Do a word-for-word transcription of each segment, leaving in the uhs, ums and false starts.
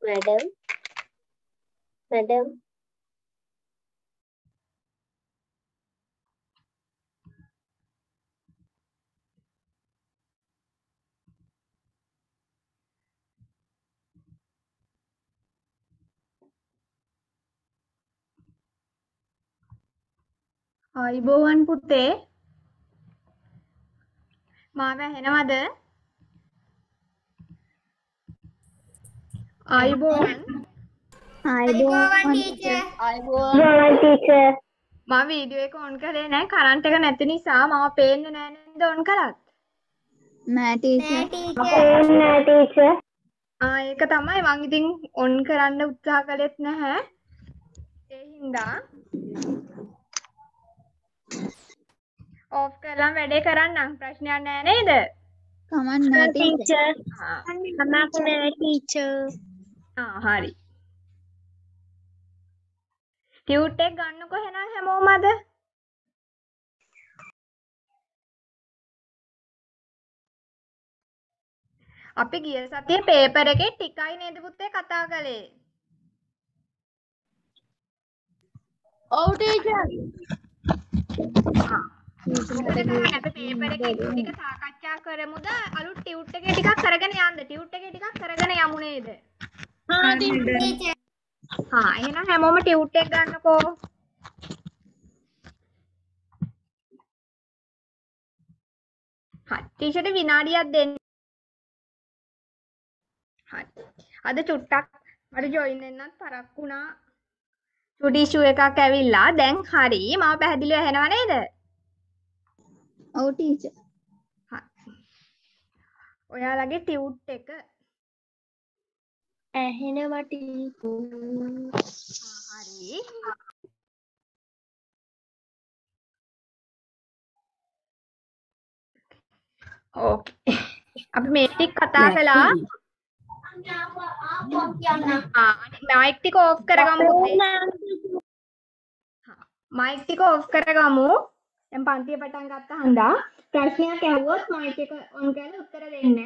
madam madam ආයුබෝවන් පුතේ මාව ඇහෙනවද ආයුබෝවන් ආයුබෝවන් teacher. ආයුබෝවන් teacher මම වීඩියෝ එක ඔන් කරේ නැහැ කරන්ට් එක නැති නිසා මම පේන්නේ නැහැ නේද ඔන් කළත් නෑ teacher teacher. teacher ආ ඒක තමයි මං ඉතින් ඔන් කරන්න උත්සාහ කළෙත් නැහැ ඒ හින්දා ඔෆ් කරලා වැඩේ කරන්නම් ප්‍රශ්නයක් නැහැ නේද කමක් නෑ teacher ආ කමක් නෑ teacher ආ හරි ටියුට් එක ගන්නකො එහෙනම් හැමෝම අද අපි ගිය සතියේ පේපර් එකේ ටිකයි නේද පුතේ කතා කළේ ඔව් teacher අපි පේපර් එකේ ටික සාකච්ඡා කරමුද අලුත් ටියුට් එකේ ටිකක් කරගෙන යන්න ටියුට් එකේ ටිකක් කරගෙන යමු නේද හා teacher හා එහෙනම් හැමෝම ටියුට් එක ගන්නකෝ හරි ටීචර්ට විනාඩියක් දෙන්න හරි අද චුට්ටක් මට ජොයින් වෙන්නත් පරක් වුණා චුටි ඉෂුව එකක් ඇවිල්ලා දැන් හරි මම පැහැදිලිව ඇහෙනව නේද ඔව් teacher හරි ඔයාලගේ ටියුට් එක ඇහෙනවා teacher හරි ඕකේ අපි මේ ටික කතා කළා ආ මයික් ටික ඔෆ් කරගමු මයික් ටික ඔෆ් කරගමු දැන් පන්තිය පටන් ගත්ත හන්දා ප්‍රශ්නයක් ඇහුවොත් මයික් එක ඔන් කරලා උත්තර දෙන්න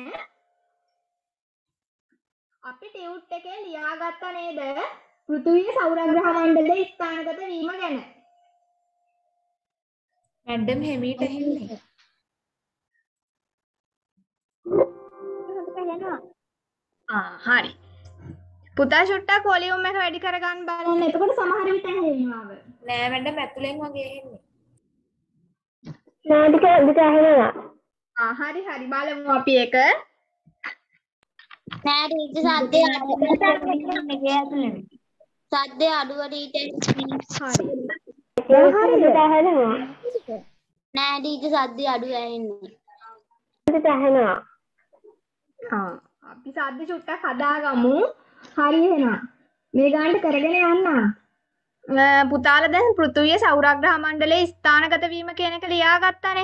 අපි ටියුට් එකේ ලියාගත්ත නේද පෘථිවිය සෞරග්‍රහ මණ්ඩලයේ ස්ථානගත වීම ගැන මැඩම් හෙමීට ඇහෙන්නේ. ආ හරි පුතා චුට්ටක් වොලියුම් එක වැඩි කරගන්න බලන්න එතකොට සමහර විට ඇහෙනවා නෑ මැඩම් ඇතුලෙන් වගේ ඇහෙන්නේ. නෑ ටික ටික ඇහෙනවා ආ හරි හරි බලමු අපි ඒක නෑ teacher සද්දේ අඩු සද්දේ අඩුව teacher හරි හරියට ඇහෙනවා නෑ teacher සද්දේ අඩු ඇහෙන්නේ ටික ඇහෙනවා ආ අපි සද්ද චුට්ටක් හදාගමු හරි එහෙනම් මේ ගානට කරගෙන යන්න පුතාලා දැන් පෘථිවිය සෞරග්‍රහ මණ්ඩලයේ ස්ථානගත වීම කියන එක ලියාගත්තානේ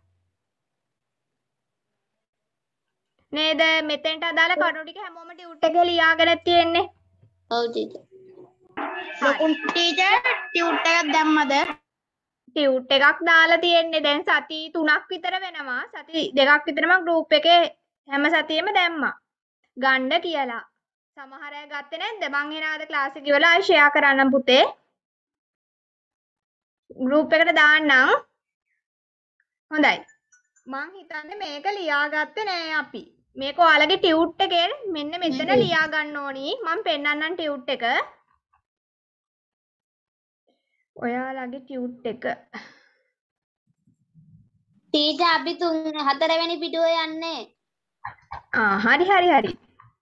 නේද මෙතෙන්ට අදාළ කරුණු ටික හැමෝම ටියුට් එකේ ලියාගෙන තියෙන්නේ ඔව් teacher ලොකු teacher ටියුට් එකක් දැම්මද ටියුට් එකක් දාලා තියෙන්නේ දැන් සති තුනක් විතර වෙනවා සති දෙකක් විතරම ගෲප් එකේ හැම සතියෙම දැම්මා ගන්න කියලා සමහර අය ගත්තේ නැද්ද මං එන ආද ක්ලාස් එකේ ඉවරලා ආයෙ ෂෙයා කරන්නම් පුතේ ගෲප් එකට දාන්නම් හොඳයි මං හිතන්නේ මේක ලියාගත්තේ නෑ අපි මේක ඔයාලගේ ටියුට් එකේ මෙන්න මෙතන ලියා ගන්න ඕනි මම පෙන්නන්නම් ටියුට් එක ඔයාලගේ ටියුට් එක teacher අපි තුන් හතරවෙනි පිටුවේ යන්නේ ආ හරි හරි හරි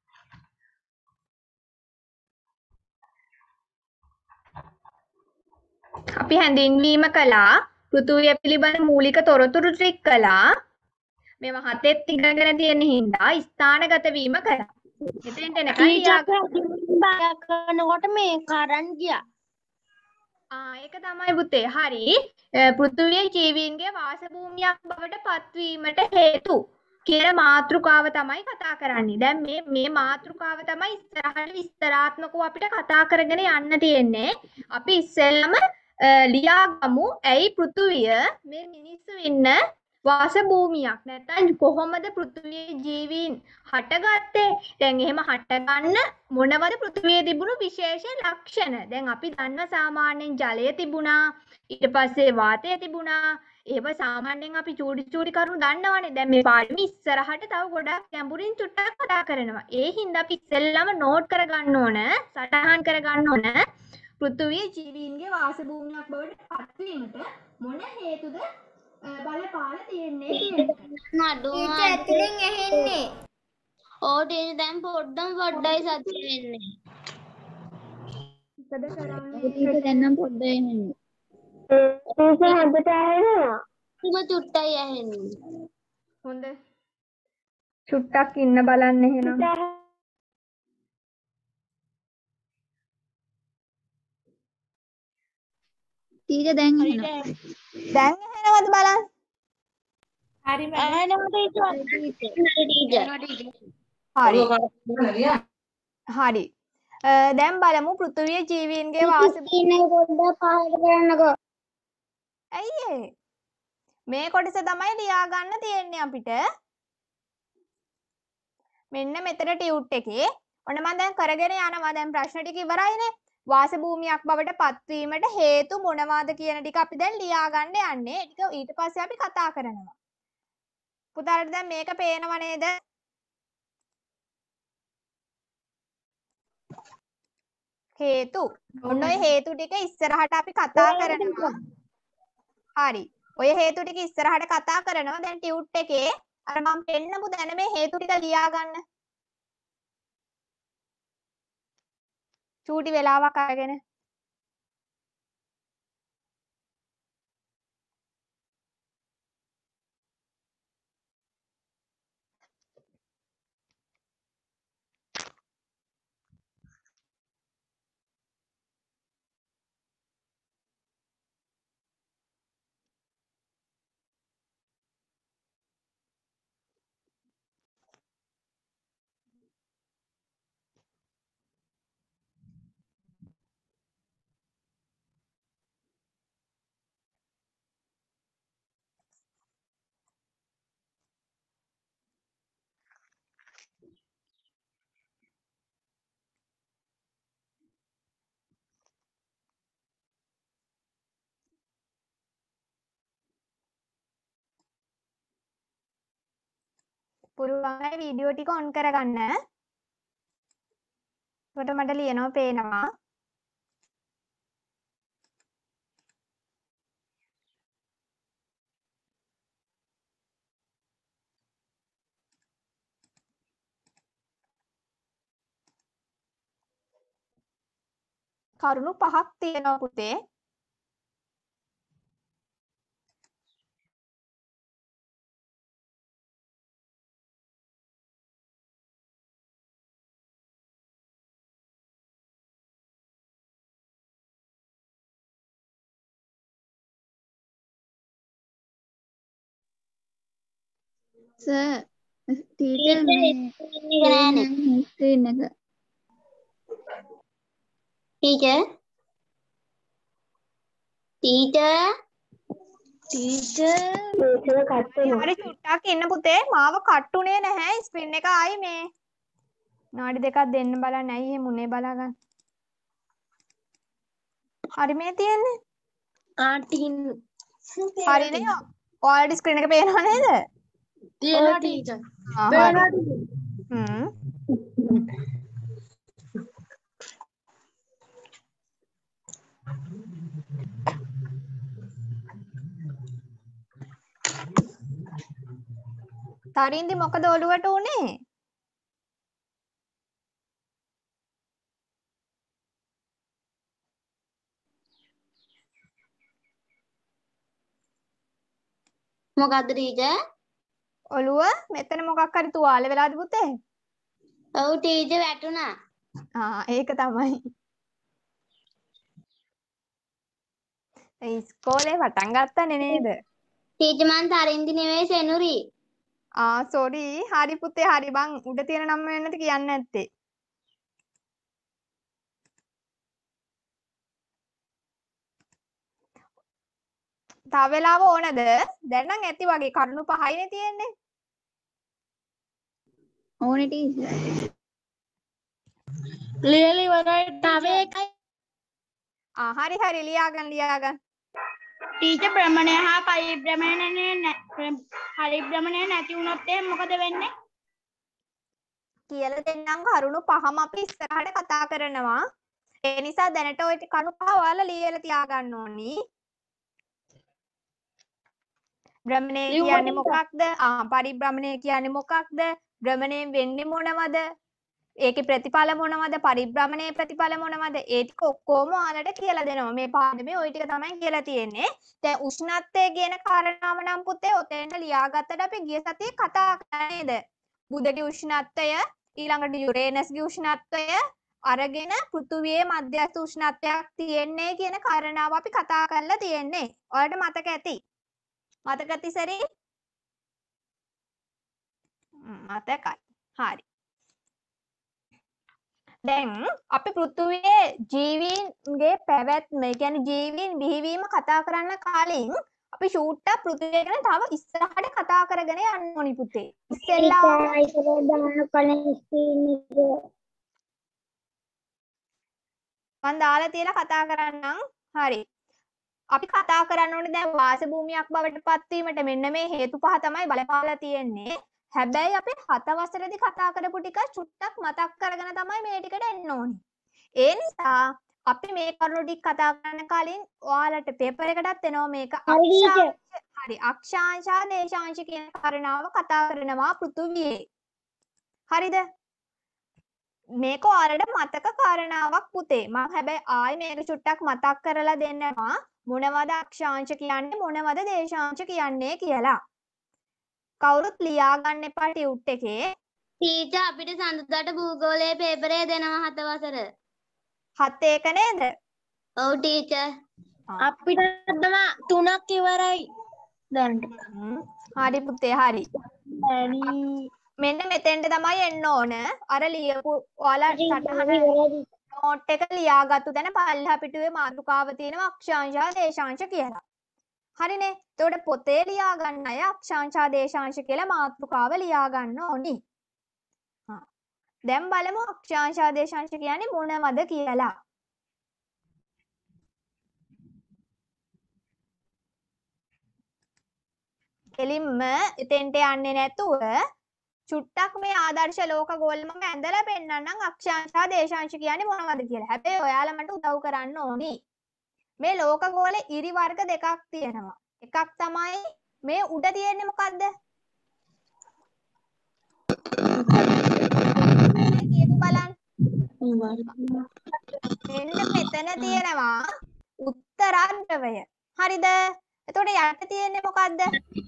අපි හැඳින්වීම කළා පෘථුවිය පිළිබඳ මූලික තොරතුරු ටික කළා මේව හතෙත් ඉගෙනගෙන තියෙන හින්දා ස්ථානගත වීම කළා එතෙන්ට එනකන් ලියා කරනකොට මේ කරන් ගියා ආ ඒක තමයි පුතේ හරි පෘථුවියේ ජීවීන්ගේ වාස භූමියක් බවට පත්වීමට හේතු කියන මාතෘකාව තමයි කතා කරන්නේ දැන් මේ මේ මාතෘකාව තමයි ඉස්සරහට විස්තරාත්මකව අපිට කතා කරගෙන යන්න තියෙන්නේ අපි ඉස්සෙල්ලම ලියාගමු ඇයි පෘථුවිය මේ මිනිස්සු ඉන්න වාස භූමියක්. නැත්නම් කොහොමද පෘථිවියේ ජීවීන් හටගත්තේ? දැන් එහෙම හටගන්න මොනවද පෘථිවියේ තිබුණු විශේෂ ලක්ෂණ? දැන් අපි දන්නවා සාමාන්‍යයෙන් ජලය තිබුණා, ඊට පස්සේ වාතය තිබුණා. ඒව සාමාන්‍යයෙන් අපි චූටි චූටි කරුණු දන්නවනේ. දැන් මේ පාඩමේ ඉස්සරහට තව ගොඩක් ගැඹුරින් චුට්ටක් කතා කරනවා. ඒ හින්දා අපි ඉස්සෙල්ලාම නෝට් කරගන්න ඕන, සටහන් කරගන්න ඕන පෘථිවියේ ජීවීන්ගේ වාස භූමියක් බවට පත්වීමට මොන හේතුද බලපාලා තියෙන්නේ කියන්නේ. අඩුම ඇතුලෙන් ඇහෙන්නේ. ඕ ටීචර් දැන් පොඩ්ඩම් පොඩ්ඩයි සතුටු වෙන්නේ. මොකද කරන්නේ? ටීචර් දැන් නම් පොඩ්ඩයි එන්නේ. ටීචර් හොඳට ඇහෙනවා. තුම චුට්ටයි ඇහෙන්නේ. හොඳ. චුට්ටක් ඉන්න බලන්න එහෙනම්. ටීචර් දැන් එනවා. දැන් ඇහෙනවද බලන්න? හරි මැඩම්. ඇහෙනවා ටීචර්. හරි. හරි. දැන් බලමු පෘථිවියේ ජීවීන්ගේ වාස ඉන්නේ පොඩ්ඩක් පහකට කරන්නකෝ. ඇයි ඒ? මේ කොටස තමයි ලියා ගන්න තියෙන්නේ අපිට. මෙන්න මෙතන ටියුට් එකේ. ඔන්න මම දැන් කරගෙන යනවා. දැන් ප්‍රශ්න ටික ඉවරයිනේ. වාස භූමියක් බවට පත්වීමට හේතු මොනවාද කියන ටික අපි දැන් ලියා ගන්න යන්නේ. ටික ඊට පස්සේ අපි කතා කරනවා. පුතාලට දැන් මේක පේනව නේද? හේතු. ඔන්න ඔය හේතු ටික ඉස්සරහට අපි කතා කරනවා. හරි. ඔය හේතු ටික ඉස්සරහට කතා කරනවා. දැන් ටියුට් එකේ අර මම පෙන්නපු දැන මේ හේතු ටික ලියා ගන්න. චූටි වෙලාවක් අරගෙන. පුරුවන් අය වීඩියෝ ටික ඔන් කරගන්න. එතකොට මට ලියනවා පේනවා. කරුණු පහක් තියෙනවා පුතේ. සර් ටීචර් මේ ස්ක්‍රීන් එක teacher teacher teacher teacher cut වෙනවා. හරි චුට්ටක් ඉන්න පුතේ. මාව කට්ටුනේ නැහැ. ස්ක්‍රීන් එක ආයි මේ නාඩි දෙකක් දෙන්න බලන්න. ඇයි එහෙම උනේ බලා ගන්න. හරි මේ තියෙන්නේ. ආටින් හරිනේ. ඔයාලට ස්ක්‍රීන් එක පේනව නේද? තියෙනවා ටීචර්. ආ පේනවා හරි. ටීචර්. හ්ම්. තරින්දි මොකද ඔළුවට උනේ? මොකද්ද ටීචර්? ඔළුව මෙතන මොකක් හරි තුවාල වෙලාද පුතේ? ඔව් ටීචර් වැටුණා. ආ ඒක තමයි. ඒ ඉස්කෝලේ පටන් ගත්තනේ නේද? ටීචර් මං තරින්දි නෙවෙයි සෙනුරි. ආ සෝරි. හරි පුතේ හරි බං උඩ තියෙන නම වෙන්නද කියන්නේ නැත්තේ. තව වෙලාව ඕනද? දැන් නම් ඇති වගේ කරුණු පහයිනේ තියෙන්නේ. ඕනේ ටීචර්. ලියලා ඉවරයි. තව එකයි. ආ හරි හරි ලියාගන්න ලියාගන්න. ටීචර් භ්‍රමණය හා පරිභ්‍රමණය පරිභ්‍රමණය නැති වුණොත් එහෙනම් මොකද වෙන්නේ? කියලා දෙන්නම් කරුණු පහම අපි ඉස්සරහට කතා කරනවා. ඒ නිසා දැනට ওই කරුණු පහ ඔයාලා ලියලා තියාගන්න ඕනි. භ්‍රමණය කියන්නේ මොකක්ද? ආ පරිභ්‍රමණය කියන්නේ මොකක්ද? භ්‍රමණයෙන් වෙන්නේ මොනවද? ඒකේ ප්‍රතිඵල මොනවද? පරිභ්‍රමණයේ ප්‍රතිඵල මොනවද? ඒ ටික ඔක්කොම ඔයාලට කියලා දෙනවා. මේ පාඩමේ ওই ටික තමයි කියලා තියෙන්නේ. දැන් උෂ්ණත්වය කියන කාරණාව නම් පුතේ ඔතෙන්ට ලියාගත්තට අපි ගිය සතියේ කතා කරා නේද? බුධගේ උෂ්ණත්වය, ඊළඟට යුරේනස්ගේ උෂ්ණත්වය අරගෙන පෘථුවියේ මධ්‍යස්ථ උෂ්ණත්වයක් තියෙන්නේ කියන කාරණාව අපි කතා කරලා තියෙන්නේ. ඔයාලට මතක ඇති. මතක ඇති සරි? මතකයි. හරි. දැන් අපි පෘථුවියේ ජීවීන්ගේ පැවැත්ම, ඒ කියන්නේ ජීවීන් බිහිවීම කතා කරන්න කලින් අපි ෂූට්ටක් පෘථුවිය ගැන තව ඉස්සරහට කතා කරගෙන යන්න ඕනි පුතේ. ඉස්සෙල්ලා මම දාලා තියලා කතා කරන්නම්. හරි. අපි කතා කරන්න ඕනේ දැන් වාස භූමියක් බවට පත්වීමට මෙන්න මේ හේතු පහ තමයි බලපාලා තියෙන්නේ. හැබැයි අපි හත වසරේදී කතා කරපු ටික චුට්ටක් මතක් කරගෙන තමයි මේ ටිකට එන්න ඕනේ. ඒ නිසා අපි මේ කරුණු ටික කතා කරන්න කලින් ඔයාලට පේපර් එකටත් එනවා මේක අක්ෂාංශ හරි අක්ෂාංශ දේශාංශ කියන කාරණාව කතා කරනවා පෘථුවියේ. හරිද? මේක ඔයාලට මතක කාරණාවක් පුතේ. මම හැබැයි ආයි මේක චුට්ටක් මතක් කරලා දෙන්නවා මොනවද අක්ෂාංශ කියන්නේ මොනවද දේශාංශ කියන්නේ කියලා. කවුරුත් ලියා ගන්න එපා ටියුට් එකේ. ටීචර් අපිට සඳුදාට භූගෝලයේ පේපරේ දෙනවා හත වසර. හත් ඒක නේද? ඔව් ටීචර්. අපිට තමයි තුනක් ඉවරයි. දැන් හරි පුතේ හරි. මෙන්න මෙතෙන්ට තමයි එන්න ඕන. අර ලියපු ඔයාලා සටහන නෝට් එක ලියාගත්තු තැන පල්ලෙහා පිටුවේ මාතෘකාව තියෙනවා අක්ෂාංශ දේශාංශ කියලා. හරිනේ. එතකොට පොතේ ලියා ගන්න අය අක්ෂාංශ දේශාංශ කියලා මාතෘකාව ලියා ගන්න ඕනි. හා. දැන් බලමු අක්ෂාංශ දේශාංශ කියන්නේ මොනවද කියලා. කෙලින්ම එතෙන්ට යන්නේ නැතුව චුට්ටක් මේ ආදර්ශ ලෝක ගෝලෙ මම ඇඳලා පෙන්නන්නම් අක්ෂාංශ දේශාංශ කියන්නේ මොනවද කියලා. හැබැයි ඔයාලා මට උදව් කරන්න ඕනි. මේ ලෝක ගෝලේ ඉරි වර්ග දෙකක් තියෙනවා. එකක් තමයි මේ උඩ තියෙන්නේ මොකද්ද? කියපු බලන්න. මෙන්න මෙතන තියෙනවා උත්තරාද්‍රවය. හරිද? එතකොට යට තියෙන්නේ මොකද්ද?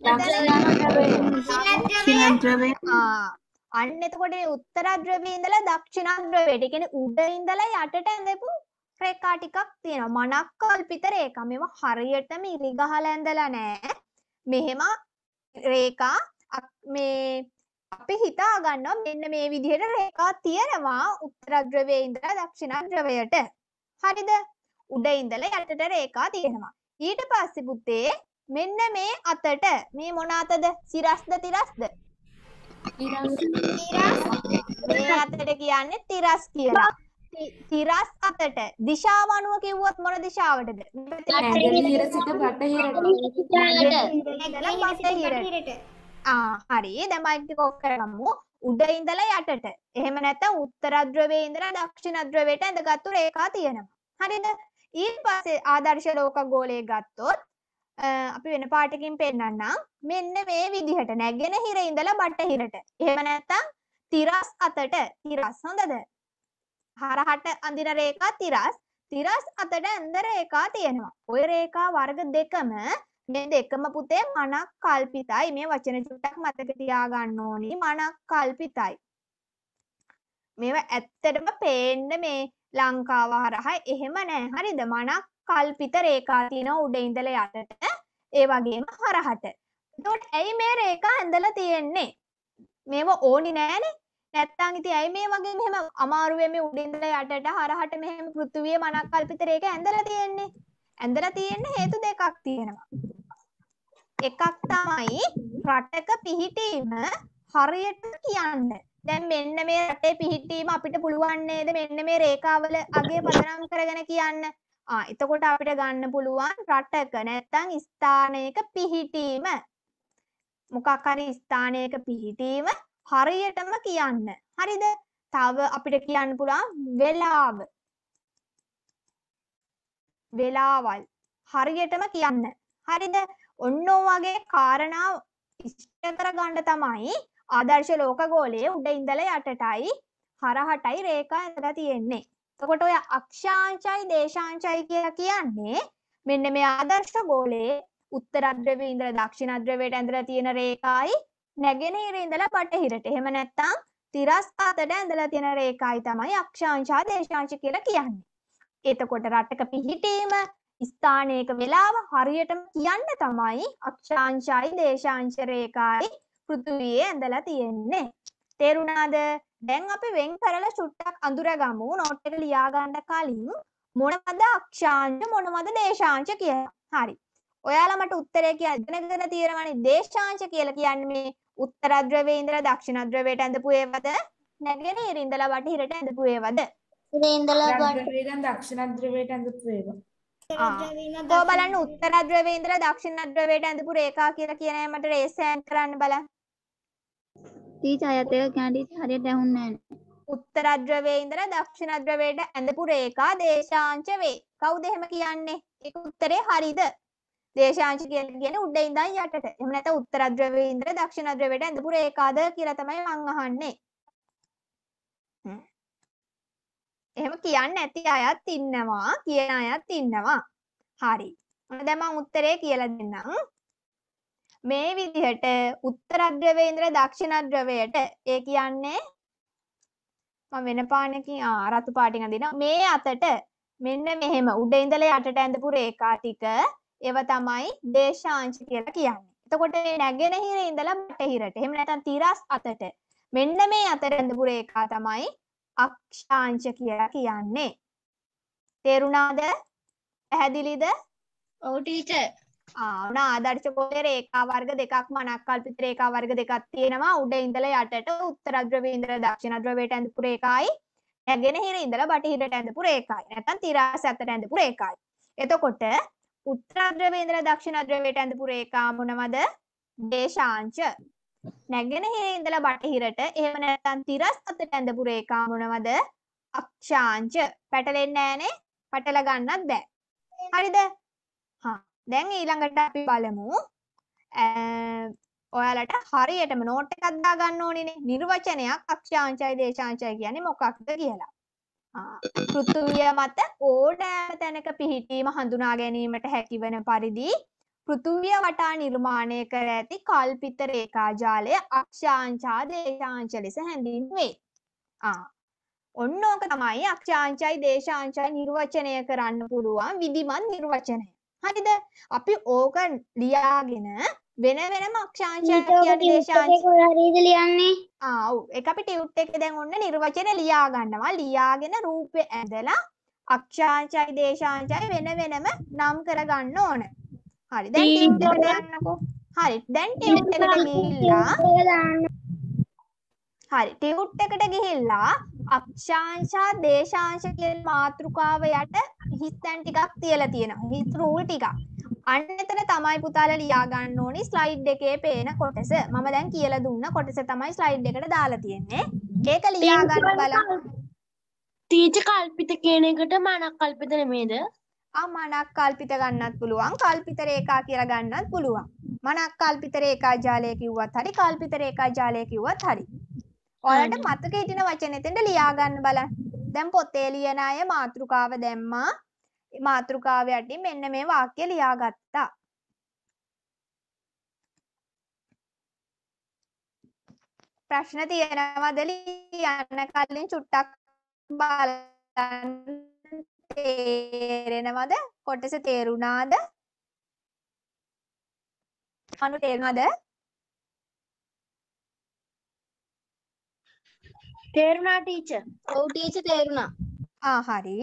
දක්ෂිණාද්‍රවය. ආ අන්න එතකොට මේ උත්තරාද්‍රවයේ ඉඳලා දක්ෂිණාද්‍රවයට. ඒ කියන්නේ උඩ ඉඳලා යටට ඇඳපු රේඛා ටිකක් තියෙනවා. මනක් කල්පිත රේඛා. මේවා හරියටම ඉරි ගහලා ඇඳලා නැහැ. මෙහෙම රේඛා මේ අපි හිතා ගන්නවා මෙන්න මේ විදිහට රේඛා තියෙනවා උත්තරාද්‍රවයේ ඉඳලා දක්ෂිණාද්‍රවයට. හරිද? උඩ ඉඳලා යටට රේඛා තියෙනවා. ඊට පස්සේ පුතේ මෙන්න මේ අතට මේ මොන අතද? සිරස්ද තිරස්ද? තිරස්. මේ අතට කියන්නේ තිරස් කියලා. තිරස් අතට දිශාව අනුව කිව්වොත් මොන දිශාවටද? නැගෙනහිර සිට බටහිරට. ආ හරි. දැන් මයික් ටික ඔෆ් කරගමු. උඩ ඉඳලා යටට. එහෙම නැත්නම් උත්තර ධ්‍රවයේ ඉඳලා දක්ෂිණ ධ්‍රවයට ඇඳගත්තු රේඛා තියෙනවා. හරිද? ඊට පස්සේ ආදර්ශ ලෝක ගෝලය ගත්තොත් අපි වෙන පාටකින් පෙන්නන්නම්. මෙන්න මේ විදිහට නැගෙනහිර ඉඳලා බටහිරට. එහෙම නැත්නම් තිරස් අතට තිරස් හොඳද? හරහට අඳින රේඛා තිරස්. තිරස් අතට ඇඳ රේඛා තියෙනවා. ওই රේඛා වර්ග දෙකම මේ දෙකම පුතේ මනක් කල්පිතයි. මේ වචන චුට්ටක් මතක තියාගන්න ඕනි. මනක් කල්පිතයි. මේවා ඇත්තටම පේන්න මේ ලංකාව හරහා එහෙම නෑ. හරිද? මනක් කල්පිත රේඛා තියෙනවා උඩ ඉඳලා යටට. ඒ වගේම හරහට. එතකොට ඇයි මේ රේඛා ඇඳලා තියෙන්නේ? මේව ඕනි නෑනේ. නැත්තම් ඉතින් ඇයි මේ වගේ මෙහෙම අමාරුවෙන් මේ උඩ ඉඳලා යටට හරහට මෙහෙම පෘථුවියේ මනක් කල්පිත රේඛා ඇඳලා තියෙන්නේ? ඇඳලා තියෙන්න හේතු දෙකක් තියෙනවා. එකක් තමයි රටක පිහිටීම හරියට කියන්න. දැන් මෙන්න මේ රටේ පිහිටීම අපිට පුළුවන් නේද මෙන්න මේ රේඛාවල අගය පදනම් කරගෙන කියන්න. ආ එතකොට අපිට ගන්න පුළුවන් රටක නැත්නම් ස්ථානයක පිහිටීම. මොකක් හරි ස්ථානයක පිහිටීම හරියටම කියන්න. හරිද? තව අපිට කියන්න පුළුවන් වෙලාව. වෙලාවල් හරියටම කියන්න. හරිද? ඔන්න වගේ කාරණා ඉෂ්ට කරගන්න තමයි ආදර්ශ ලෝකගෝලයේ උඩ ඉඳලා යටටයි හරහටයි රේඛා ඇඳලා තියෙන්නේ. එතකොට ඔය අක්ෂාංශයි දේශාංශයි කියලා කියන්නේ මෙන්න මේ ආදර්ශ ගෝලයේ උත්තර ධ්‍රවයේ ඉඳලා දක්ෂිණ ධ්‍රවයට ඇඳලා තියෙන රේඛායි නැගෙනහිර ඉඳලා බටහිරට. එහෙම නැත්නම් තිරස් අතට ඇඳලා තියෙන රේඛායි තමයි අක්ෂාංශා දේශාංශ කියලා කියන්නේ. එතකොට රටක පිහිටීම ස්ථානයක වෙලාව හරියටම කියන්න තමයි අක්ෂාංශයි දේශාංශ රේඛායි පෘථිවියේ ඇඳලා තියෙන්නේ. තේරුණාද? දැන් අපි වෙන් කරලා චුට්ටක් අඳුරගමු නෝට් එක ලියා ගන්න කලින් මොනවද අක්ෂාංශ මොනවද දේශාංශ කියලා. හරි. ඔයාලා මට උත්තරේ කියලා දැනගෙන තියෙනවනේ දේශාංශ කියලා කියන්නේ මේ උත්තර ධ්‍රවයේ ඉඳලා දක්ෂිණ ධ්‍රවයට ඇඳපු ඒවද නැගෙනහිර ඉඳලා බටහිරට ඇඳපු ඒවද? ඉඳලා දක්ෂිණ ධ්‍රවයට ඇඳපු ඒවා. කො බලන්න උත්තර ධ්‍රවයේ ඉඳලා දක්ෂිණ ධ්‍රවයට ඇඳපු රේඛා කියලා කියන එක මට රේස් හෑන්ඩ් කරන්න බලන්න. ටීචර් අයත් එක කැන්ඩි හරියට ඇහුන්නේ නැහැ. උත්තර ධ්‍රවයේ ඉඳලා දක්ෂිණ ධ්‍රවයට ඇඳපු රේඛා දේශාංශ වේ. කවුද එහෙම කියන්නේ? ඒක උත්තරේ හරිද? දේශාංශ කියලා කියන්නේ උඩ ඉඳන් යටට. එහෙම නැත්නම් උත්තර ධ්‍රවයේ ඉඳලා දක්ෂිණ ධ්‍රවයට ඇඳපු රේඛාද කියලා තමයි මං අහන්නේ. එහෙම කියන්නේ නැති අයත් ඉන්නවා, කියන අයත් ඉන්නවා. හරි. දැන් මම උත්තරේ කියලා දෙන්නම්. මේ විදිහට උත්තර ධ්‍රවයේ ඉඳලා දක්ෂිණ ධ්‍රවයට ඒ කියන්නේ මම වෙන පානකින් ආ රතු පාටින් අදිනවා. මේ අතට මෙන්න මෙහෙම උඩ ඉඳලා යටට ඇඳපු රේඛා ටික ඒව තමයි දේශාංශ කියලා කියන්නේ. එතකොට මේ නැගෙනහිර ඉඳලා බටහිරට එහෙම නැත්නම් තිරස් අතට මෙන්න මේ අතට ඇඳපු රේඛා තමයි අක්ෂාංශ කියලා කියන්නේ. තේරුණාද? පැහැදිලිද? ඔව් ටීචර්. ආ උනා ආදර්ශ ගෝලයේ රේඛා වර්ග දෙකක් මනක් කල්පිත රේඛා වර්ග දෙකක් තියෙනවා. උඩ ඉඳලා යටට උත්තර ධ්‍රවයේ ඉඳලා දක්ෂිණ ධ්‍රවයට ඇඳපු රේඛායි නැගෙනහිර ඉඳලා බටහිරට ඇඳපු රේඛායි. නැත්නම් තිරාස අතට ඇඳපු රේඛායි. එතකොට උත්තර ධ්‍රවයේ ඉඳලා දක්ෂිණ ධ්‍රවයට ඇඳපු රේඛා මොනවද? දේශාංශ. නැගෙනහිර ඉඳලා බටහිරට එහෙම නැත්නම් තිරස් අතට ඇඳපු රේඛා මොනවද? අක්ෂාංශ. පැටලෙන්නේ නැහනේ. පැටල ගන්නත් බෑ. හරිද? හා දැන් ඊළඟට අපි බලමු ඔයාලට හරියටම නෝට් එකක් දා ගන්න ඕනේනේ. නිර්වචනයක් අක්ෂාංශයි දේශාංශයි කියන්නේ මොකක්ද කියලා. ආ පෘථුවිය මත ඕනෑම තැනක පිහිටීම හඳුනා ගැනීමට හැකිවන පරිදි පෘථුවිය වටා නිර්මාණය කර ඇති කල්පිත රේඛා ජාලය අක්ෂාංශා දේශාංශ ලෙස හැඳින්වේ. ආ ඔන්න ඕක තමයි අක්ෂාංශයි දේශාංශයි නිර්වචනය කරන්න පුළුවන් විධිමත් නිර්වචනය. හරිද? අපි ඕක ලියාගෙන වෙන වෙනම අක්ෂාංශය කියන්නේ දේශාංශ හරියද ලියන්නේ? ආ ඔව් ඒක අපි ටියුට් එකේ දැන් ඔන්න නිර්වචන ලියා ගන්නවා. ලියාගෙන රූපේ ඇඳලා අක්ෂාංශයි දේශාංශයි වෙන වෙනම නම් කරගන්න ඕන. හරි දැන් ටියුට් එකට යන්නකෝ. හරි දැන් ටියුට් එකට ගිහිල්ලා හරි ටියුට් එකට ගිහිල්ලා අක්ෂාංශා දේශාංශ කියන මාතෘකාව යට හිස්තැන් ටිකක් තියලා තියෙනවා. හිස් රූල් ටිකක්. අන්න එතන තමයි පුතාලා ලියා ගන්න ඕනි ස්ලයිඩ් එකේ පේන කොටස. මම දැන් කියලා දුන්න කොටස තමයි ස්ලයිඩ් එකට දාලා තියෙන්නේ. ඒක ලියා ගන්න බලන්න. ටීචර් කල්පිත කියන එකට මනක් කල්පිත නෙමෙයිද? ආ මනක් කල්පිත ගන්නත් පුළුවන්. කල්පිත රේඛා කියලා ගන්නත් පුළුවන්. මනක් කල්පිත රේඛා ජාලය කිව්වත් හරි කල්පිත රේඛා ජාලය කිව්වත් හරි. ඔයාලට මතක හිටින වචන එතෙන්ට ලියා ගන්න බලන්න. දැන් පොතේ ලියන අය මාතෘකාව දැම්මා. මාතෘකාව යටින් මෙන්න මේ වාක්‍ය ලියා ගත්තා. ප්‍රශ්න තියෙනවද ලියන්න කලින් චුට්ටක් බලන්න. තේරෙනවද? කොටස තේරුණාද? අනු තේරුණාද? තේරුණා ටීචර්. ඔව් ටීචර් තේරුණා. ආ හරි.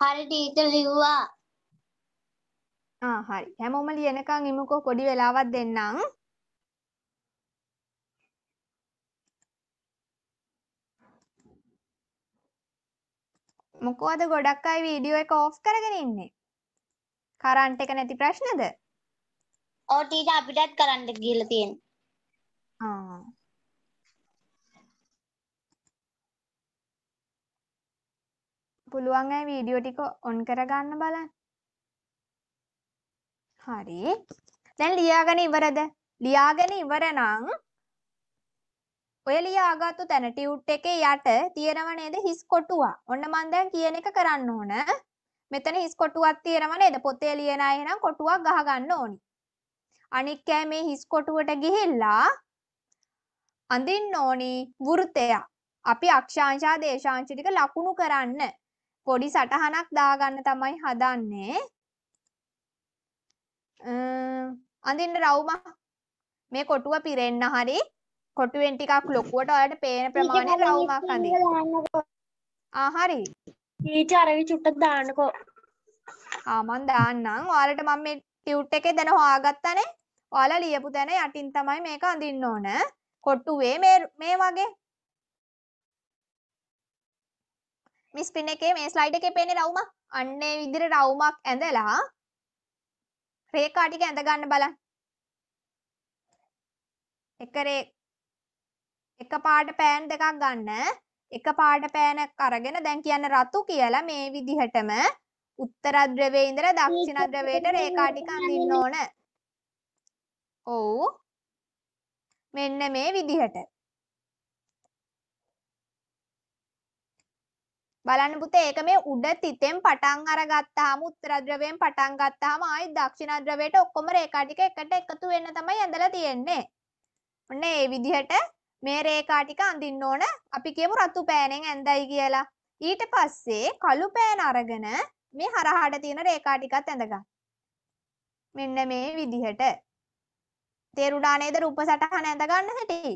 හරි ටීචර් ලිව්වා. ආ හරි. හැමෝම ලියනකම් ඉමුකෝ පොඩි වෙලාවක් දෙන්නම්. මොකෝ අද ගොඩක් අය වීඩියෝ එක ඕෆ් කරගෙන ඉන්නේ. කරන්ට් එක නැති ප්‍රශ්නද? ඔව් ටීචර් අපිටත් කරන්ට් එක ගිහලා තියෙනවා. ආ. පුළුවන් අය වීඩියෝ ටික ඔන් කරගන්න බලන්න. හරි. දැන් ලියාගෙන ඉවරද? ලියාගෙන ඉවර නම් ඔය ලියාගත්තු තැන ටියුට් එකේ යට තියෙනව නේද හිස් කොටුවක්. ඔන්න මම දැන් කියන එක කරන්න ඕන. මෙතන හිස් කොටුවක් තියෙනව නේද? පොතේ ලියන අය නම් කොටුවක් ගහ ගන්න ඕනි. අනික් අය මේ හිස් කොටුවට ගිහිල්ලා අඳින්න ඕනි වෘත්තයක්. අපි අක්ෂාංශ දේශාංශ ටික ලකුණු කරන්න. පොඩි සටහනක් දාගන්න තමයි හදන්නේ. අඳින්න රවුමක්. මේ කොටුව පිරෙන්න හරි කොටුවෙන් ටිකක් ලොකුවට ඔයාලට පේන ප්‍රමාණය රවුමක් අඳින්න. ආ හරි. ටීචර් අරවි චුට්ටක් දාන්නකෝ. ආ මං දාන්නම්. ඔයාලට මම මේ ටියුට් එකේ දැන හොයාගත්තානේ. ඔයාලා ලියපු තැන යටින් තමයි මේක අඳින්න ඕන. කොටුවේ මේ මේ වගේ. මේ ස්ක්‍රීන් එකේ මේ ස්ලයිඩ් එකේ පේන්නේ රවුමක්. අන්න ඒ විදිහට රවුමක් ඇඳලා රේඛා ටික ඇඳ ගන්න බලන්න. එක රේ එක පාට පෑන් දෙකක් ගන්න. එක පාට පෑනක් අරගෙන දැන් කියන්න රතු කියලා මේ විදිහටම උත්තර ධ්‍රවයේ ඉඳලා දක්ෂිණ ධ්‍රවයට රේඛා ටික අඳින්න ඕන. ඔව්. මෙන්න මේ විදිහට. බලන්න පුතේ ඒක මේ උඩ තිතෙන් පටන් අරගත්තාම උත්තර ධ්‍රවයෙන් පටන් ගත්තාම ආයි දක්ෂිණ ධ්‍රවයට ඔක්කොම රේඛා ටික එකට එකතු වෙන්න තමයි ඇඳලා තියෙන්නේ. ඔන්න ඒ විදිහට මේ රේඛා ටික අඳින්න ඕන. අපි කියමු රතු පෑනෙන් ඇඳයි කියලා. ඊට පස්සේ කළු පෑන අරගෙන මේ හරහාට තියෙන රේඛා ටිකත් ඇඳ ගන්න. මෙන්න මේ විදිහට. තේරුණා නේද රූප සටහන ඇඳ ගන්න හැටි?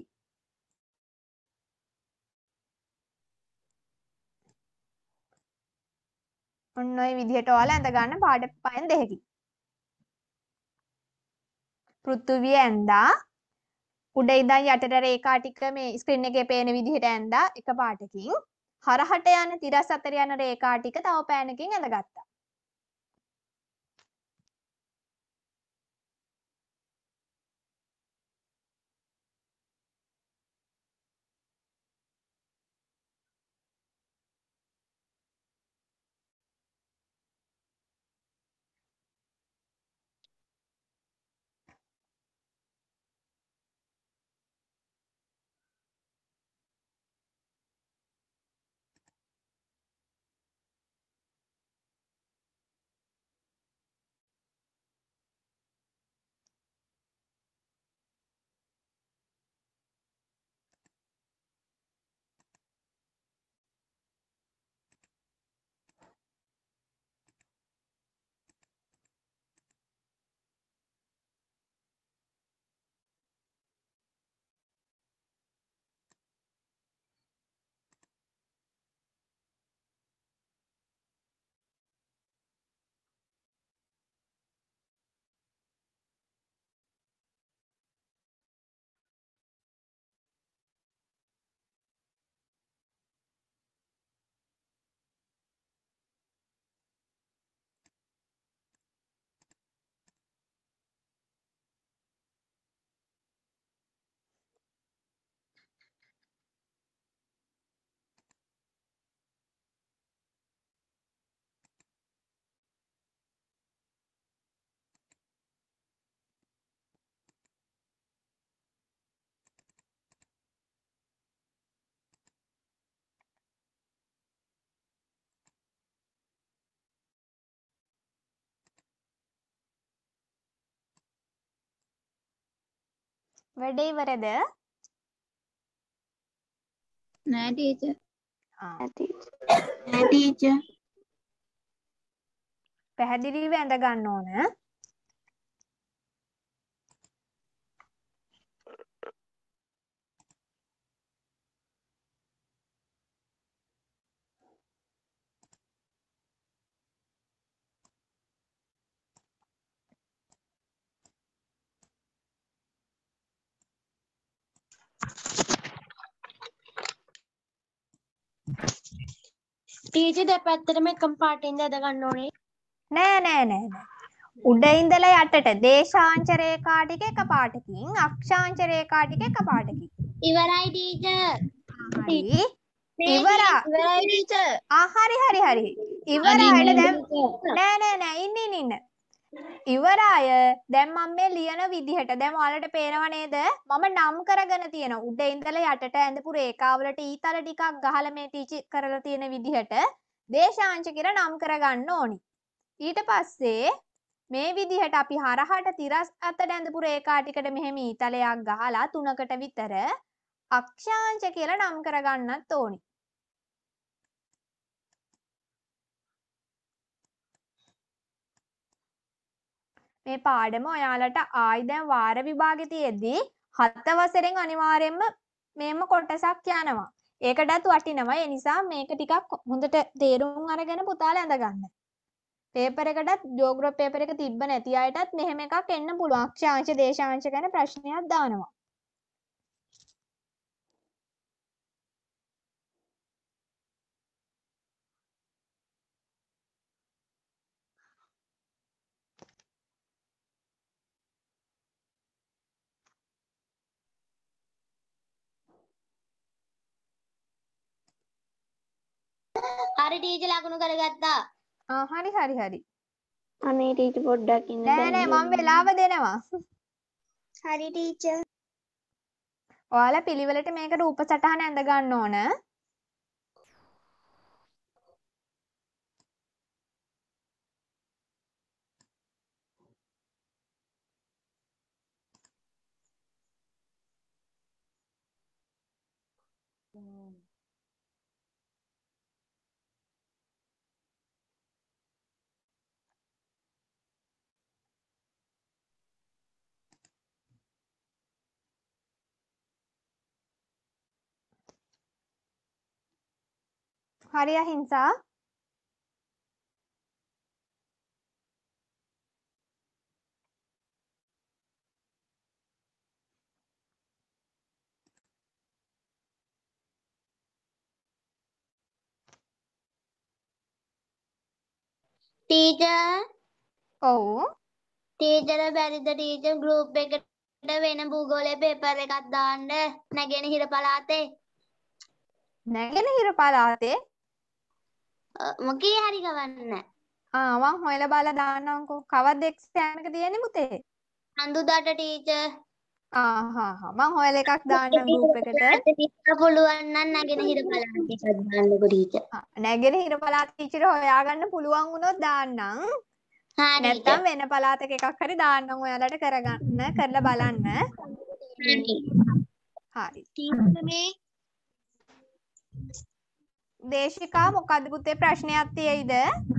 ඔන්න ඔය විදිහට ඔයාලා ඇඳ ගන්න පාඩ පහෙන් දෙකකින්. පෘථුවිය ඇඳා උඩ ඉඳන් යටට රේඛා ටික මේ ස්ක්‍රීන් එකේ පේන විදිහට ඇඳා එක පාටකින් හරහට යන තිරස් අතර යන රේඛා ටික තව පෑනකින් ඇඳගත්තා. වැඩේ ඉවරද? නෑ ටීචර්. ආ. නෑ ටීචර්. පැහැදිලිව ඇඳ ගන්න ඕන. ටීචර් දෙපැත්තටම එකම පාටින්ද අද ගන්න ඕනේ. නෑ නෑ නෑ නෑ. උඩ ඉඳලා යටට දේශාංශ රේඛා ටික එක පාටකින් අක්ෂාංශ රේඛා ටික එක පාටකින්. ඉවරයි ටීචර්. හරි. මේ ඉවරයි. ඉවරයි ටීචර්. ආ හරි හරි හරි. ඉවරයි දැන් නෑ නෑ නෑ ඉන්න ඉන්න ඉන්න. ඉවරය දැන් මම මේ ලියන විදිහට දැන් ඔයාලට පේනව නේද මම නම් කරගෙන තියෙනවා උඩ ඉඳලා යටට ඇඳපු රේඛාවලට ඊතල ටිකක් ගහලා මේ ටීචර් කරලා තියෙන විදිහට දේශාංශ කියලා නම් කරගන්න ඕනි ඊට පස්සේ මේ විදිහට අපි හරහට තිරස් අතට ඇඳපු රේඛා ටිකට මෙහෙම ඊතලයක් ගහලා තුනකට විතර අක්ෂාංශ කියලා නම් කරගන්නත් ඕනි මේ පාඩම ඔයාලට ආයි දැන් වාර විභාගෙ තියෙද්දී හත වසරෙන් අනිවාර්යයෙන්ම මේම කොටසක් යනවා. ඒකටත් වටිනවා. ඒ නිසා මේක ටිකක් හොඳට තේරුම් අරගෙන පුතාලා ඇඳ ගන්න. පේපර් එකටත් ජියෝග්‍රැෆි පේපර් එක තිබ්බ නැති අයටත් මෙහෙම එකක් එන්න පුළුවන්. අක්ෂාංශ දේශාංශ ගැන ප්‍රශ්නයක් දානවා. හරි ටීචර් ලකුණු කරගත්තා. ආ හරි හරි හරි. අනේ ටීචර් පොඩ්ඩක් ඉන්න නෑ නෑ මම වෙලාව දෙනවා. හරි ටීචර්. ඔයාලා පිළිවෙලට මේක රූප සටහන ඇඳ ගන්න ඕන. හරි අහිංසා ටීචර් ඔව් ටීචර් බැරිද ටීචර් ගෲප් එකට වෙන භූගෝලයේ පේපර් එකක් දාන්න නැගෙනහිර පළාතේ නැගෙනහිර පළාතේ මොකී හරි ගවන්න ආ මං හොයලා බලලා දාන්නම්කෝ කවද්ද එක්සෑම් එක තියෙන්නේ පුතේ අඳුදාට ටීචර් ආ හා හා මං හොයලා එකක් දාන්නම් ගෲප් එකට පුළුවන් නම් නැගෙනහිර පළාතේ එකක් දාන්නකෝ ටීචර් නැගෙනහිර පළාත ටීචර් හොයාගන්න පුළුවන් වුණොත් දාන්නම් හා නැත්තම් වෙන පළාතක එකක් හරි දාන්නම් ඔයාලට කරගන්න කරලා බලන්න හරි ටීචර් මේ දේශිකා මොකද්ද පුතේ ප්‍රශ්නයක් තියෙයිද